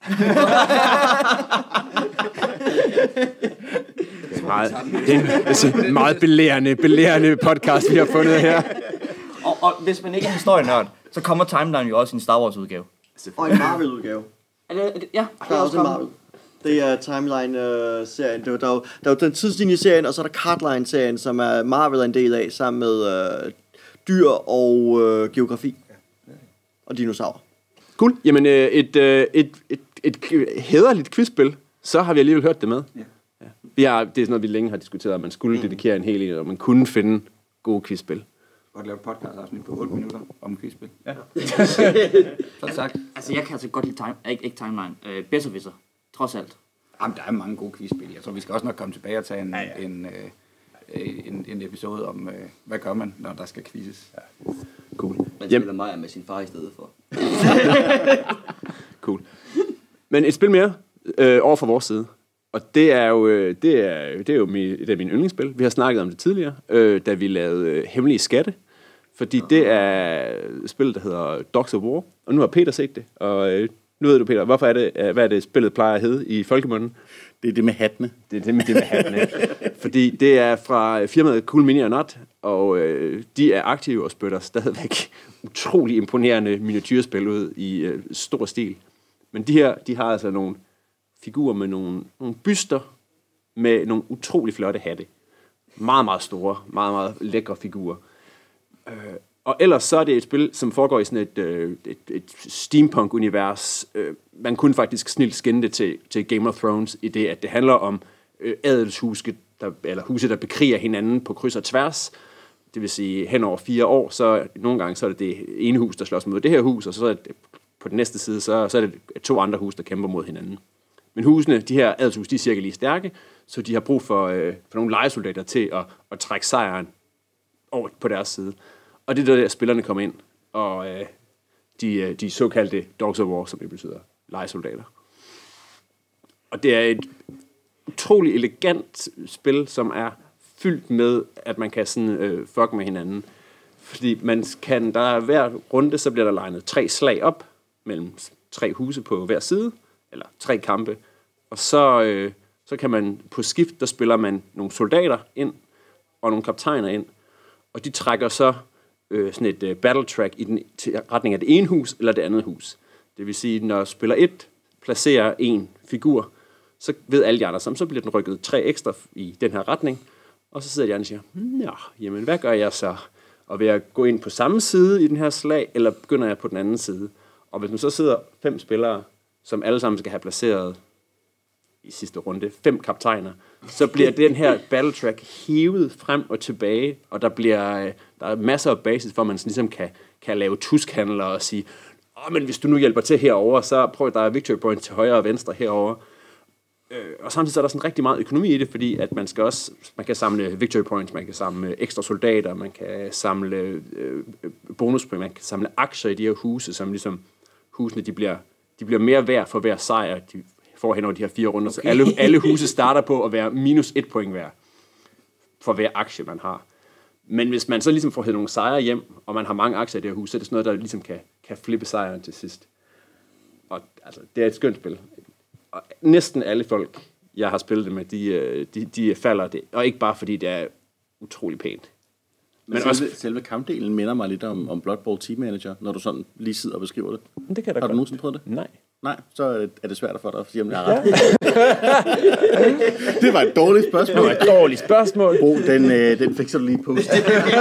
Speaker 2: Det er en meget belærende podcast, vi har fundet her.
Speaker 6: Og hvis man ikke er historienørd, så kommer Timeline jo også i en Star Wars udgave.
Speaker 5: Og en Marvel-udgave.
Speaker 6: Ja,
Speaker 5: der er også en Marvel. Det er Timeline-serien. Der er jo den tidslinje-serien, og så er der Cardline-serien, som er Marvel er en del af, sammen med dyr og geografi. Og dinosaurer.
Speaker 2: Cool. Jamen, et hæderligt quizspil, så har vi alligevel hørt det med. Ja. Det er sådan noget, vi længe har diskuteret, at man skulle dedikere en hel en, og man kunne finde gode quizspil.
Speaker 1: Godt lave et podcast-afsnit på 8 minutter om quizspil. Ja. Så sagt.
Speaker 6: Altså, jeg kan altså godt lide ikke Timeline. Besserwisser, trods alt.
Speaker 1: Jamen, der er mange gode quizspil. Jeg tror, vi skal også nok komme tilbage og tage en episode om, hvad gør man, når der skal quizzes. Ja.
Speaker 2: Cool.
Speaker 3: Man spiller Maja med sin far i stedet for.
Speaker 2: Cool. Men et spil mere over fra vores side. Og det er jo et af mine yndlingsspil. Vi har snakket om det tidligere, da vi lavede Hemmelige Skatte. Fordi det er et spil, der hedder Dogs of War. Og nu har Peter set det. Og nu ved du, Peter, hvad er det spillet plejer at hedde i folkemunden?
Speaker 4: Det er det med hattene.
Speaker 2: Det er det med hattene. Fordi det er fra firmaet Cool Mini and Not, og de er aktive og spytter stadigvæk utrolig imponerende miniatyrspil ud i stor stil. Men de har altså nogle figurer med nogle byster med nogle utrolig flotte hatte. Meget, meget store, meget, meget lækre figurer. Og ellers så er det et spil, som foregår i sådan et steampunk-univers. Man kunne faktisk snilt skænde det til Game of Thrones i det, at det handler om adelshuse, huse, der bekriger hinanden på kryds og tværs. Det vil sige, hen over 4 år, så nogle gange så er det ene hus, der slås mod det her hus, og så er det, på den næste side, så er det 2 andre huse, der kæmper mod hinanden. Men husene, de her adelshus, de er cirka lige stærke, så de har brug for nogle lejesoldater til at trække sejren over på deres side. Og det er der spillerne kommer ind, og de såkaldte Dogs of War, som det betyder, lejesoldater. Og det er et utrolig elegant spil, som er fyldt med, at man kan sådan fuck med hinanden. Fordi der er hver runde, så bliver der legnet 3 slag op mellem 3 huse på hver side, eller 3 kampe. Og så kan man på skift, der spiller man nogle soldater ind, og nogle kaptajner ind, og de trækker så sådan et battle track til retning af det ene hus eller det andet hus. Det vil sige, når spiller 1 placerer en figur, så ved alle de andre, så bliver den rykket 3 ekstra i den her retning, og så sidder de andre og siger, jamen hvad gør jeg så? Og vil jeg gå ind på samme side i den her slag, eller begynder jeg på den anden side? Og hvis man så sidder 5 spillere, som alle sammen skal have placeret i sidste runde 5 kaptajner, så bliver den her battle track hivet frem og tilbage, og der er masser af basis for, at man ligesom kan lave tuskhandler og sige, men hvis du nu hjælper til herover, så prøv der er victory point til højre og venstre herover. Og samtidig så er der sådan rigtig meget økonomi i det, fordi at man kan samle victory points, man kan samle ekstra soldater, man kan samle bonuspoint, man kan samle aktier i de her huse, som ligesom husene, de bliver mere værd for hver sejr, de får hen over de her 4 runder, okay. Så alle huse starter på at være minus 1 point hver for hver aktie, man har. Men hvis man så ligesom får hævet nogle sejre hjem, og man har mange aktier i det her hus, så er det sådan noget, der ligesom kan flippe sejren til sidst. Og altså, det er et skønt spil. Og næsten alle folk, jeg har spillet det med, de falder det. Og ikke bare fordi det er utrolig pænt.
Speaker 4: Men selve kampdelen minder mig lidt om Blood Bowl Team Manager, når du sådan lige sidder og beskriver det.
Speaker 2: Det kan da
Speaker 4: har du nogensinde prøvet det? Nej, så er det svært for dig at sige, om jeg har ret. Det var et dårligt spørgsmål. Bo, den fik så du lige post.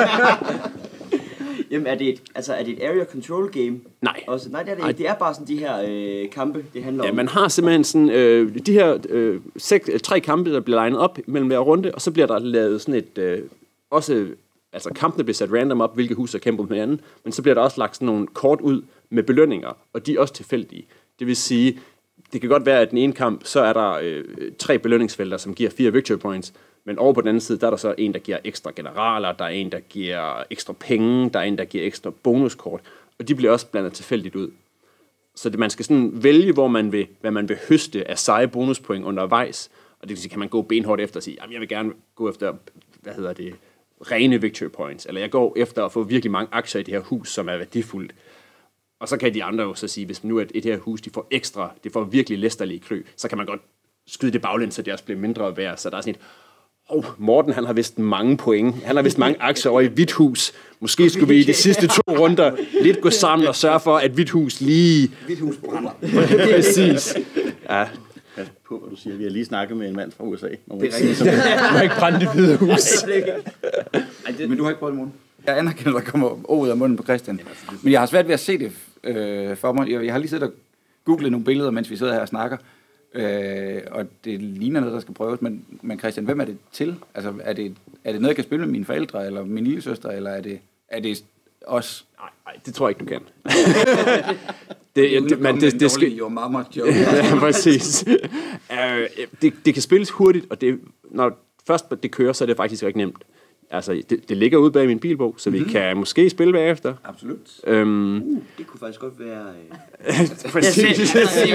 Speaker 3: Jamen, er det et area control game?
Speaker 2: Nej.
Speaker 3: Også? Nej, det er det ikke. Det er bare sådan de her kampe, det handler om.
Speaker 2: Ja, man har simpelthen sådan de her 3 kampe, der bliver legnet op mellem hver runde, og så bliver der lavet sådan et altså kampene bliver sat random op, hvilke hus der kæmper med hinanden, men så bliver der også lagt sådan nogle kort ud med belønninger, og de er også tilfældige. Det vil sige, det kan godt være, at den ene kamp, så er der 3 belønningsfelter, som giver 4 victory points, men over på den anden side, der er der så en, der giver ekstra generaler, der er en, der giver ekstra penge, der er en, der giver ekstra bonuskort, og de bliver også blandet tilfældigt ud. Så man skal sådan vælge, hvad man vil høste af seje bonuspoint undervejs, og det vil sige, kan man gå benhårdt efter og sige, jamen jeg vil gerne gå efter, rene victory points, eller jeg går efter at få virkelig mange aktier i det her hus, som er værdifuldt. Og så kan de andre jo så sige, hvis nu et her hus, de får ekstra, det får virkelig læsterlige klø, så kan man godt skyde det baglæns, så det også bliver mindre værd. Så der er sådan et, Morten, han har vist mange point. Han har vist mange aktier over i Hvidt Hus. Måske skulle vi i de sidste 2 runder lidt gå sammen og sørge for, at Hvidt Hus lige...
Speaker 1: Hvidt Hus brænder.
Speaker 2: Præcis. Ja.
Speaker 4: Pas på, hvad du siger. Vi har lige snakket med en mand fra USA.
Speaker 1: Det er rigtigt.
Speaker 2: Man må ikke brænde det Hvide Hus.
Speaker 1: Men du har ikke prøvet det, Morten? Jeg anerkender, der kommer ud af munden på Christian. Men jeg har svært ved at se det for mig. Jeg har lige siddet og googlet nogle billeder, mens vi sidder her og snakker. Og det ligner noget, der skal prøves. Men Christian, hvem er det til? Altså, er det noget, jeg kan spille med mine forældre, eller min lillesøster, eller er det os?
Speaker 2: Nej, det tror jeg ikke, du kan.
Speaker 1: det skal jo mamma joke.
Speaker 2: Ja, præcis. Det kan spilles hurtigt, og når først det kører, så er det faktisk ikke nemt. Altså, det ligger ude bag min bilbog, så vi kan måske spille bagefter.
Speaker 1: Absolut.
Speaker 3: Det kunne faktisk godt være...
Speaker 2: Præcis.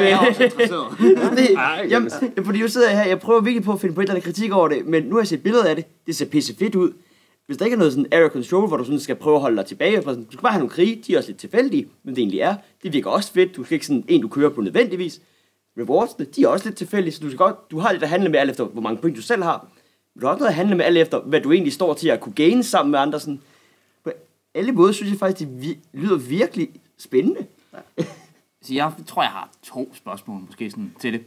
Speaker 3: Jamen, fordi nu sidder jeg her, jeg prøver virkelig på at finde på et eller andet kritik over det, men nu har jeg set billeder af det, det ser pisse fedt ud. Hvis der ikke er noget sådan area control, hvor du sådan skal prøve at holde dig tilbage, du skal bare have nogle krige, de er også lidt tilfældige, men det egentlig er. Det virker også fedt, du skal ikke sådan en, du kører på nødvendigvis. Rewardsene, de er også lidt tilfældige, så du har lidt at handle med alt efter, hvor mange point du selv har. Men du har også noget at handle med alt efter, hvad du egentlig står til at kunne gaine sammen med andre. Sådan. På alle måder synes jeg faktisk, det lyder virkelig spændende.
Speaker 7: Så jeg tror, jeg har 2 spørgsmål måske sådan til det.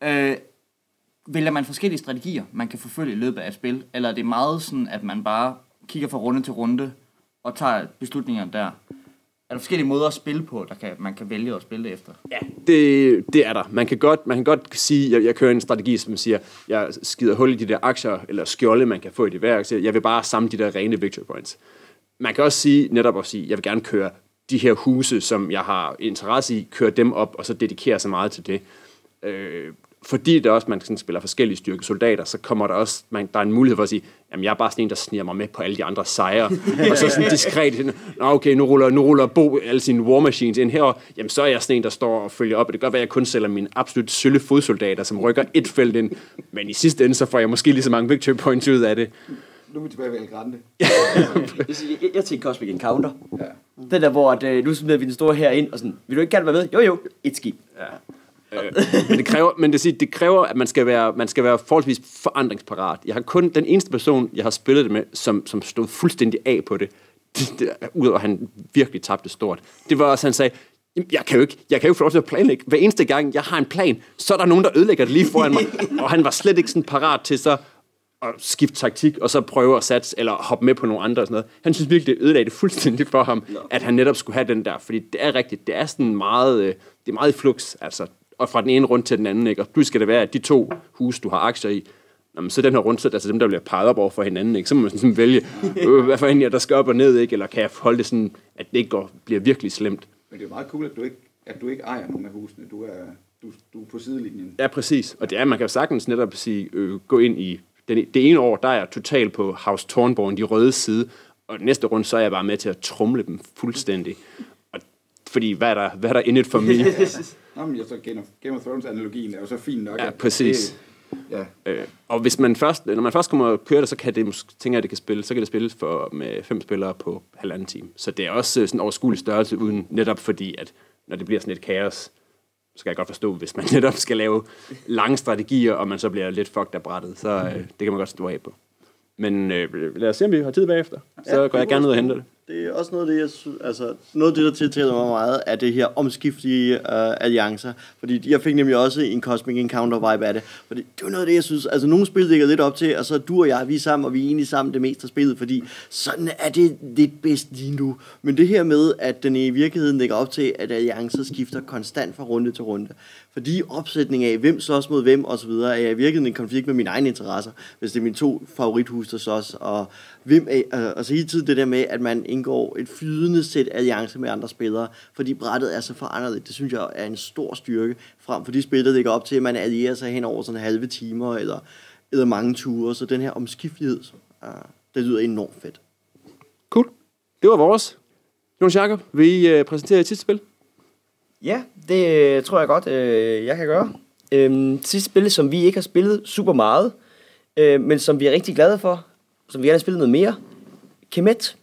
Speaker 7: Vælger man forskellige strategier, man kan forfølge i løbet af et spil, eller er det meget sådan, at man bare kigger fra runde til runde og tager beslutninger der? Er der forskellige måder at spille på, man kan vælge at spille det efter?
Speaker 2: Ja, det er der. Man kan godt sige, at jeg kører en strategi, som siger, jeg skider hul i de der aktier, eller skjolde, man kan få i det værk. Jeg vil bare samle de der rene victory points. Man kan også sige, jeg vil gerne køre de her huse, som jeg har interesse i, køre dem op, og så dedikere sig meget til det. Fordi der også, man spiller forskellige styrke soldater, så kommer der også, der er en mulighed for at sige, jamen jeg er bare sådan en, der sniger mig med på alle de andre sejre. Og så sådan diskret, okay, nu ruller Bo alle sine war machines ind her, jamen så er jeg sådan en, der står og følger op. Og det kan godt være, at jeg kun sælger mine absolut sølle fodsoldater, som rykker et felt ind. Men i sidste ende, så får jeg måske lige så mange victory points ud af det.
Speaker 1: Nu er vi tilbage ved El Grande.
Speaker 3: Jeg tænker Cosmic Encounter. Ja. Den der, hvor nu smider vi den store her ind, og sådan, vil du ikke gerne være med? Jo, et skib. Ja.
Speaker 2: Men det kræver, at man skal være forholdsvis forandringsparat. Jeg har kun den eneste person, jeg har spillet det med, som stod fuldstændig af på det, udover at han virkelig tabte stort. Det var også, han sagde, jeg kan jo ikke få lov til at planlægge. Hver eneste gang, jeg har en plan, så er der nogen, der ødelægger det lige foran mig. Og han var slet ikke sådan parat til så at skifte taktik, og så prøve at satse, eller hoppe med på nogle andre og sådan noget. Han synes virkelig, det ødelagde det fuldstændig for ham, at han netop skulle have den der. Fordi det er rigtigt, det er sådan meget, det er meget i flux, altså. Og fra den ene runde til den anden, ikke? Og pludselig skal det være, at de 2 huse, du har aktier i, så den her runde, altså dem, der bliver peget op over for hinanden, ikke? Så må man sådan vælge, hvad for en der skal op og ned, ikke? Eller kan jeg holde det sådan, at det ikke bliver virkelig slemt.
Speaker 1: Men det er meget cool, at du ikke ejer nogen af husene. Du er på sidelinjen.
Speaker 2: Ja, præcis. Og det er, man kan jo sagtens netop sige, gå ind i det ene år, der er jeg totalt på House Thornborn, de røde side, og næste runde, så er jeg bare med til at tromle dem fuldstændig. Og fordi, hvad er der in it for me?
Speaker 1: Nå, men Game of Thrones-analogien er jo så fin nok.
Speaker 2: Ja, præcis. Og hvis når man først kommer og kører det, så kan det, tænker jeg, så kan det spilles med 5 spillere på 1,5 time. Så det er også sådan en overskuelig størrelse, uden netop fordi, at når det bliver sådan et kaos, så kan jeg godt forstå, hvis man netop skal lave lange strategier, og man så bliver lidt fucked af brættet, så det kan man godt stå af på. Men lad os se, om vi har tid bagefter. Så går jeg gerne ud og henter det.
Speaker 5: Det er også noget af det, jeg synes, altså noget af det, der tiltaler mig meget, er det her omskiftelige alliancer. Fordi jeg fik nemlig også en Cosmic Encounter vibe af det. Fordi det var noget af det, jeg synes, altså nogle spil ligger lidt op til, og så du og jeg, vi er sammen, og vi er egentlig sammen det meste af spillet, fordi sådan er det lidt bedst lige nu. Men det her med, at den i virkeligheden ligger op til, at alliancer skifter konstant fra runde til runde. Fordi opsætning af, hvem slås mod hvem og så videre, er jeg virkelig en konflikt med mine egne interesser, hvis det er mine 2 favorithus, der slås, og hvem er, altså hele tiden det der med, at man indgår et flydende sæt alliance med andre spillere, fordi brættet er så forandret, det synes jeg er en stor styrke, frem for de spil, der ligger op til, at man allierer sig hen over sådan halve timer, eller mange ture, så den her omskiftelighed, det lyder enormt fedt.
Speaker 2: Cool. Det var vores. Jonas Jakob, vil I præsentere et sidste spil?
Speaker 3: Ja, det tror jeg godt, jeg kan gøre. Sidste spil, som vi ikke har spillet super meget, men som vi er rigtig glade for, som vi gerne har spillet noget mere. Kemet.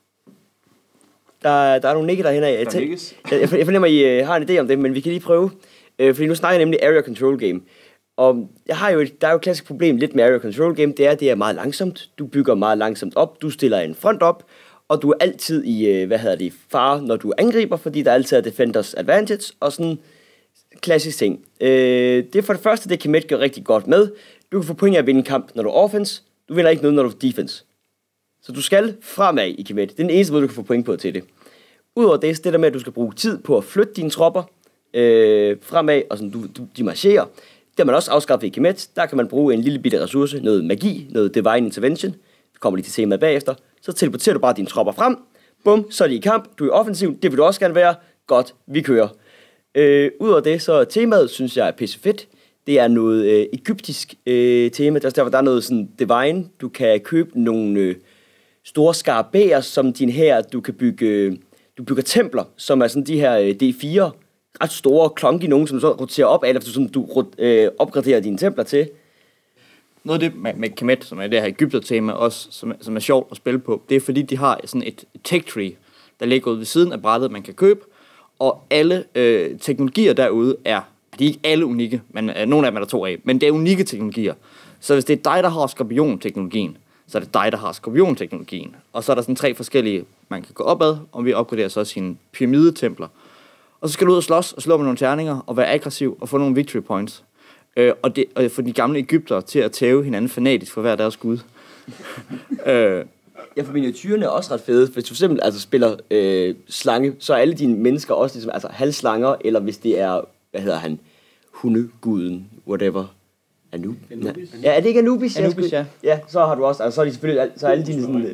Speaker 3: Der er nogle nikker derhen af. Jeg fornemmer, I har en idé om det, men vi kan lige prøve. Fordi nu snakker jeg nemlig Area Control Game. Og der er jo et klassisk problem lidt med Area Control Game, det er meget langsomt. Du bygger meget langsomt op, du stiller en front op, og du er altid i, fare, når du angriber, fordi der altid er Defenders Advantage, og sådan klassisk ting. Det er for det første, det Kemet gør rigtig godt med. Du kan få point af at vinde en kamp, når du er offense. Du vinder ikke noget, når du er defense. Så du skal fremad i Kemet. Det er den eneste måde, du kan få point på til det. Udover det der med, at du skal bruge tid på at flytte dine tropper fremad, og sådan, de marcherer. Det har man også afskaffet i Kemet. Der kan man bruge en lille bitte ressource, noget magi, noget Divine Intervention. Vi kommer lige til temaet bagefter. Så teleporterer du bare dine tropper frem. Bum, så er de i kamp. Du er offensiv. Det vil du også gerne være. Godt, vi kører. Udover det, så temaet, synes jeg er pisse fedt. Det er noget egyptisk tema. Der er noget sådan divine. Du kan købe nogle store skarabæer, som din her. Du bygger templer, som er sådan de her D4. Ret store, klonky nogen, som du så roterer op af, efter du opgraderer dine templer til.
Speaker 6: Noget af det med Kemet, som er det her Egypter-tema også, som er sjovt at spille på, det er fordi, de har sådan et tech tree, der ligger ude ved siden af brættet, man kan købe, og alle teknologier derude de er ikke alle unikke, men nogle af dem er der 2 af, men det er unikke teknologier. Så hvis det er dig, der har skorpion-teknologien, så er det dig, der har skorpion-teknologien. Og så er der sådan 3 forskellige, man kan gå opad, og vi opgraderer så sine pyramidetempler. Og så skal du ud og slås og slå med nogle terninger, og være aggressiv og få nogle victory points. Og få de gamle egyptere til at tæve hinanden fanatisk for hver deres gud.
Speaker 3: Ja, for miniatyrerne er også ret fede. Hvis du simpelthen spiller slange, så er alle dine mennesker også ligesom, halvslanger, eller hvis det er, hundeguden, whatever. Anubis. Ja, er det ikke Anubis?
Speaker 6: Anubis, ja.
Speaker 3: Ja, så har du også, så er de selvfølgelig, så er alle dine sådan...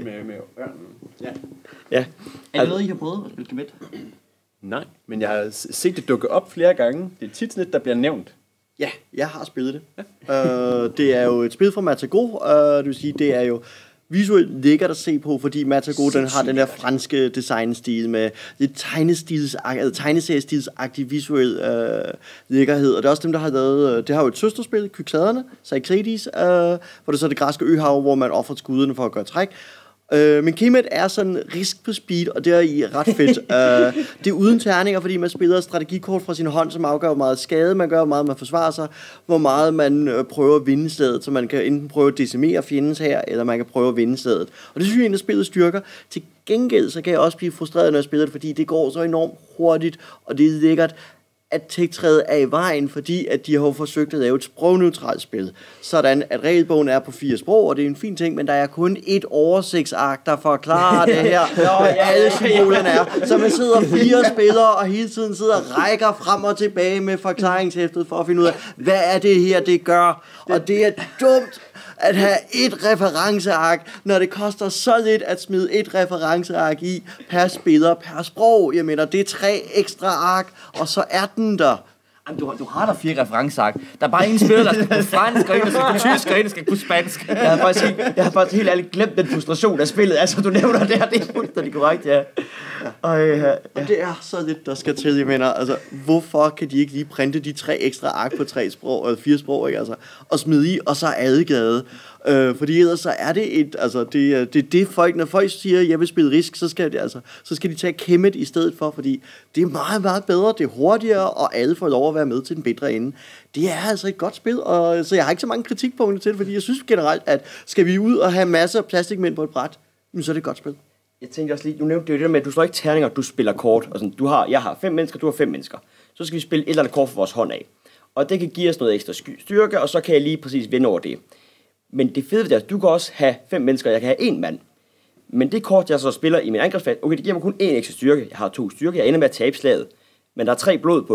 Speaker 3: Ja.
Speaker 7: Er det noget, I har prøvet at spille Kemet?
Speaker 2: Nej, men jeg har set det dukke op flere gange. Det er tit sådan lidt, der bliver nævnt.
Speaker 5: Ja, jeg har spillet det. Ja. Det er jo et spil fra Matago. Det vil sige, det er jo visuelt lækkert at se på, fordi Matago den har den der franske designstil med lidt tegneseriestilsagtig visuel lækkerhed. Og det er også dem, der har lavet, det har jo et søsterspil, Kykladerne, Cyclades, hvor det så er det græske øhav, hvor man offrer skudene for at gøre træk. Men Kemet er sådan risk på speed, og det er i ret fedt. Det er uden terninger, fordi man spiller strategikort fra sin hånd, som afgør, hvor meget skade man gør, hvor meget man forsvarer sig, hvor meget man prøver at vinde stedet, så man kan enten prøve at decimere fjendens her, eller man kan prøve at vinde stedet. Og det synes jeg egentlig, at spillet styrker. Til gengæld, så kan jeg også blive frustreret, når jeg spiller det, fordi det går så enormt hurtigt, og det er lækkert, at tech-træet er i vejen, fordi at de har forsøgt at lave et sprogneutralt spil. Sådan, at regelbogen er på 4 sprog, og det er en fin ting, men der er kun et oversigtsark, der forklarer det her, hvad alle symbolerne er. Så man sidder 4 spillere, og hele tiden sidder og rækker frem og tilbage med forklaringshæftet, for at finde ud af, hvad er det her, det gør. Og det er dumt at have et referenceark, når det koster så lidt at smide et referenceark i per spiller, per sprog. Jeg mener, det er 3 ekstra ark, og så er den der.
Speaker 7: Jamen, du har der 4 referenceark. Der er bare en spiller, der skal kunne fransk, og en, der skal kunne tysk, og en, der skal kunne spansk.
Speaker 3: Jeg har faktisk helt ærligt glemt den frustration af spillet. Altså, du nævner det her, det er fuldstændig korrekt, ja.
Speaker 5: Og det er så lidt, der skal til, jeg mener. Altså, hvorfor kan de ikke lige printe de 3 ekstra ark på 3 sprog, eller 4 sprog, ikke? Altså, og smide i, og så er alle glade. Fordi ellers så er det et, altså det folk, når folk siger, jeg vil spille Risk, så skal de tage Kemet i stedet for, fordi det er meget, meget bedre, det er hurtigere, og alle får lov at være med til den bedre ende. Det er altså et godt spil, og så jeg har ikke så mange kritikpunkter til det, fordi jeg synes generelt, at skal vi ud og have masser af plastikmænd på et bræt, så er det et godt spil.
Speaker 3: Jeg tænkte også lige, du nævnte det der med, at du slår ikke terninger, du spiller kort, og sådan, jeg har 5 mennesker, du har 5 mennesker, så skal vi spille et eller andet kort for vores hånd af, og det kan give os noget ekstra styrke, og så kan jeg lige præcis vinde over det. Men det fede ved det er, at du kan også have 5 mennesker, og jeg kan have 1 mand. Men det kort, jeg så spiller i min angrebsfase, okay, det giver mig kun 1 ekstra styrke. Jeg har 2 styrke, jeg ender med at tabe slaget. Men der er 3 blod på det.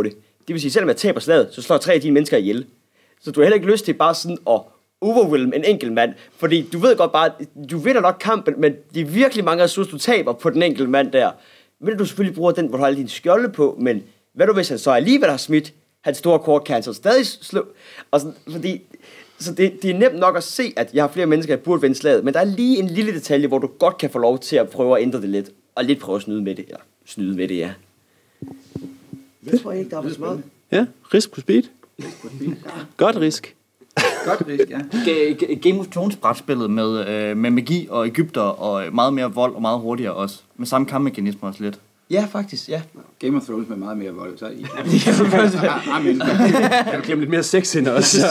Speaker 3: Det vil sige, selvom jeg taber slaget, så slår 3 af dine mennesker ihjel. Så du har heller ikke lyst til bare sådan at overwhelm en enkelt mand. Fordi du ved godt bare, du vinder nok kampen, men det er virkelig mange ressourcer, du taber på den enkelte mand der. Men du selvfølgelig bruger den, hvor du har alle dine skjolde på, men hvad du hvis han så alligevel har smidt hans store kort, kan han så stadig slå. Og sådan, fordi, så det er nemt nok at se, at jeg har flere mennesker, jeg burde vinde slaget, men der er lige en lille detalje, hvor du godt kan få lov til at prøve at ændre det lidt, og lidt prøve at snyde med det, ja. Jeg tror ikke, der er for smart.
Speaker 2: Ja, risk på speed. Godt risk.
Speaker 1: Godt risk, ja.
Speaker 7: Game of Thrones brætspillet med magi og Egypter og meget mere vold og meget hurtigere også. Med samme kampmekanismer også lidt.
Speaker 3: Ja, faktisk, ja.
Speaker 1: Game of Thrones med meget mere vold, så i.
Speaker 2: Amen. Kan du glemme lidt mere sex ind også?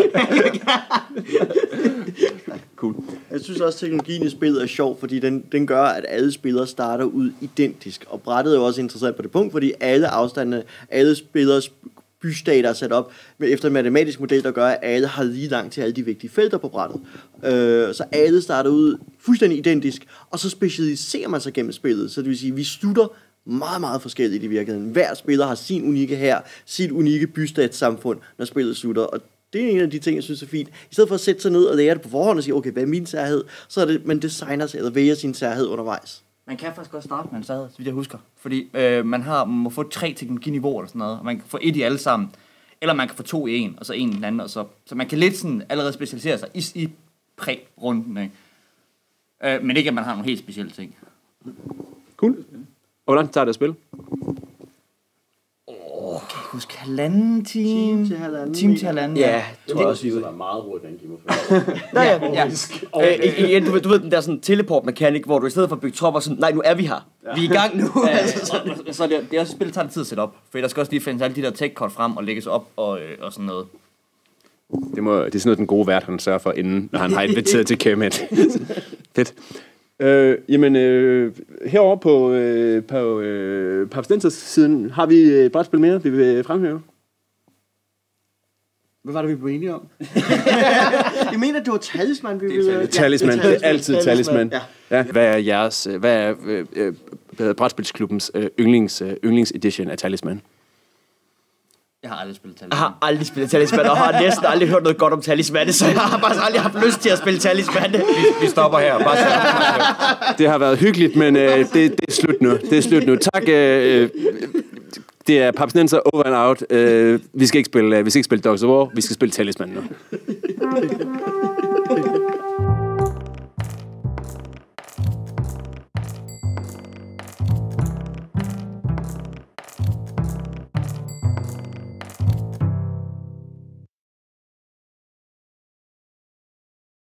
Speaker 2: Cool.
Speaker 5: Jeg synes også, at teknologien i spillet er sjov, fordi den gør, at alle spillere starter ud identisk. Og brættet er jo også interessant på det punkt, fordi alle afstandene, alle spillers bystater er sat op efter en matematisk model, der gør, at alle har lige langt til alle de vigtige felter på brættet. Så alle starter ud fuldstændig identisk, og så specialiserer man sig gennem spillet. Så det vil sige, at vi slutter meget, meget forskelligt i virkeligheden. Hver spiller har sin unikke hær, sit unikke bystatssamfund, når spillet slutter, og det er en af de ting, jeg synes er fint. I stedet for at sætte sig ned og lære det på forhånd og sige, okay, hvad er min særhed? Så er det, man designer sig eller vælger sin særhed undervejs.
Speaker 7: Man kan faktisk godt starte med en særhed, så vidt jeg husker. Fordi man må få 3 teknologiniveauer eller sådan noget, og man kan få 1 i alle sammen. Eller man kan få 2 i en, og så 1 i den anden, og så man kan lidt sådan allerede specialisere sig i præ-runden, ikke? Men ikke, at man har nogle helt specielle ting.
Speaker 2: Cool. Og hvor langt tager det at spille?
Speaker 7: Kan jeg huske 1,5 time? Time til halvanden.
Speaker 3: Ja,
Speaker 4: Jeg tror også, det var meget hurtigt, den Game of Thrones.
Speaker 3: Igen, du ved den der sådan teleport-mekanik, hvor du i stedet for at bygge tropper sådan, nej, nu er vi her. Ja. Vi er i gang nu.
Speaker 7: Så det er også spillet tager tid at sætte op. For der skal også lige findes alle de der tech-kort frem og lægges op og sådan noget.
Speaker 2: Det er sådan noget, den gode vært, han sørger for, inden når han har inviteret til Kermit. Fedt. Herovre på Abstensers siden har vi et brætspil mere, vi vil fremhæve.
Speaker 5: Hvad var det, vi blev enige om? Jeg mener, det var Talisman, vi ville...
Speaker 2: Talisman, det er altid Talisman.
Speaker 5: Ja.
Speaker 2: Hvad er brætspilsklubbens yndlingsedition af Talisman?
Speaker 7: Jeg har aldrig spillet
Speaker 3: Jeg
Speaker 7: Talisman.
Speaker 3: har aldrig spillet Talisman, og har næsten aldrig hørt noget godt om Talisman, så jeg har bare aldrig haft lyst til at spille Talisman.
Speaker 1: Vi stopper her. Bare så.
Speaker 2: Det har været hyggeligt, men det er slut nu. Det er slut nu. Tak. Det er Papsnenser over and out. Vi skal ikke spille Dogs of War. Vi skal spille Talisman nu.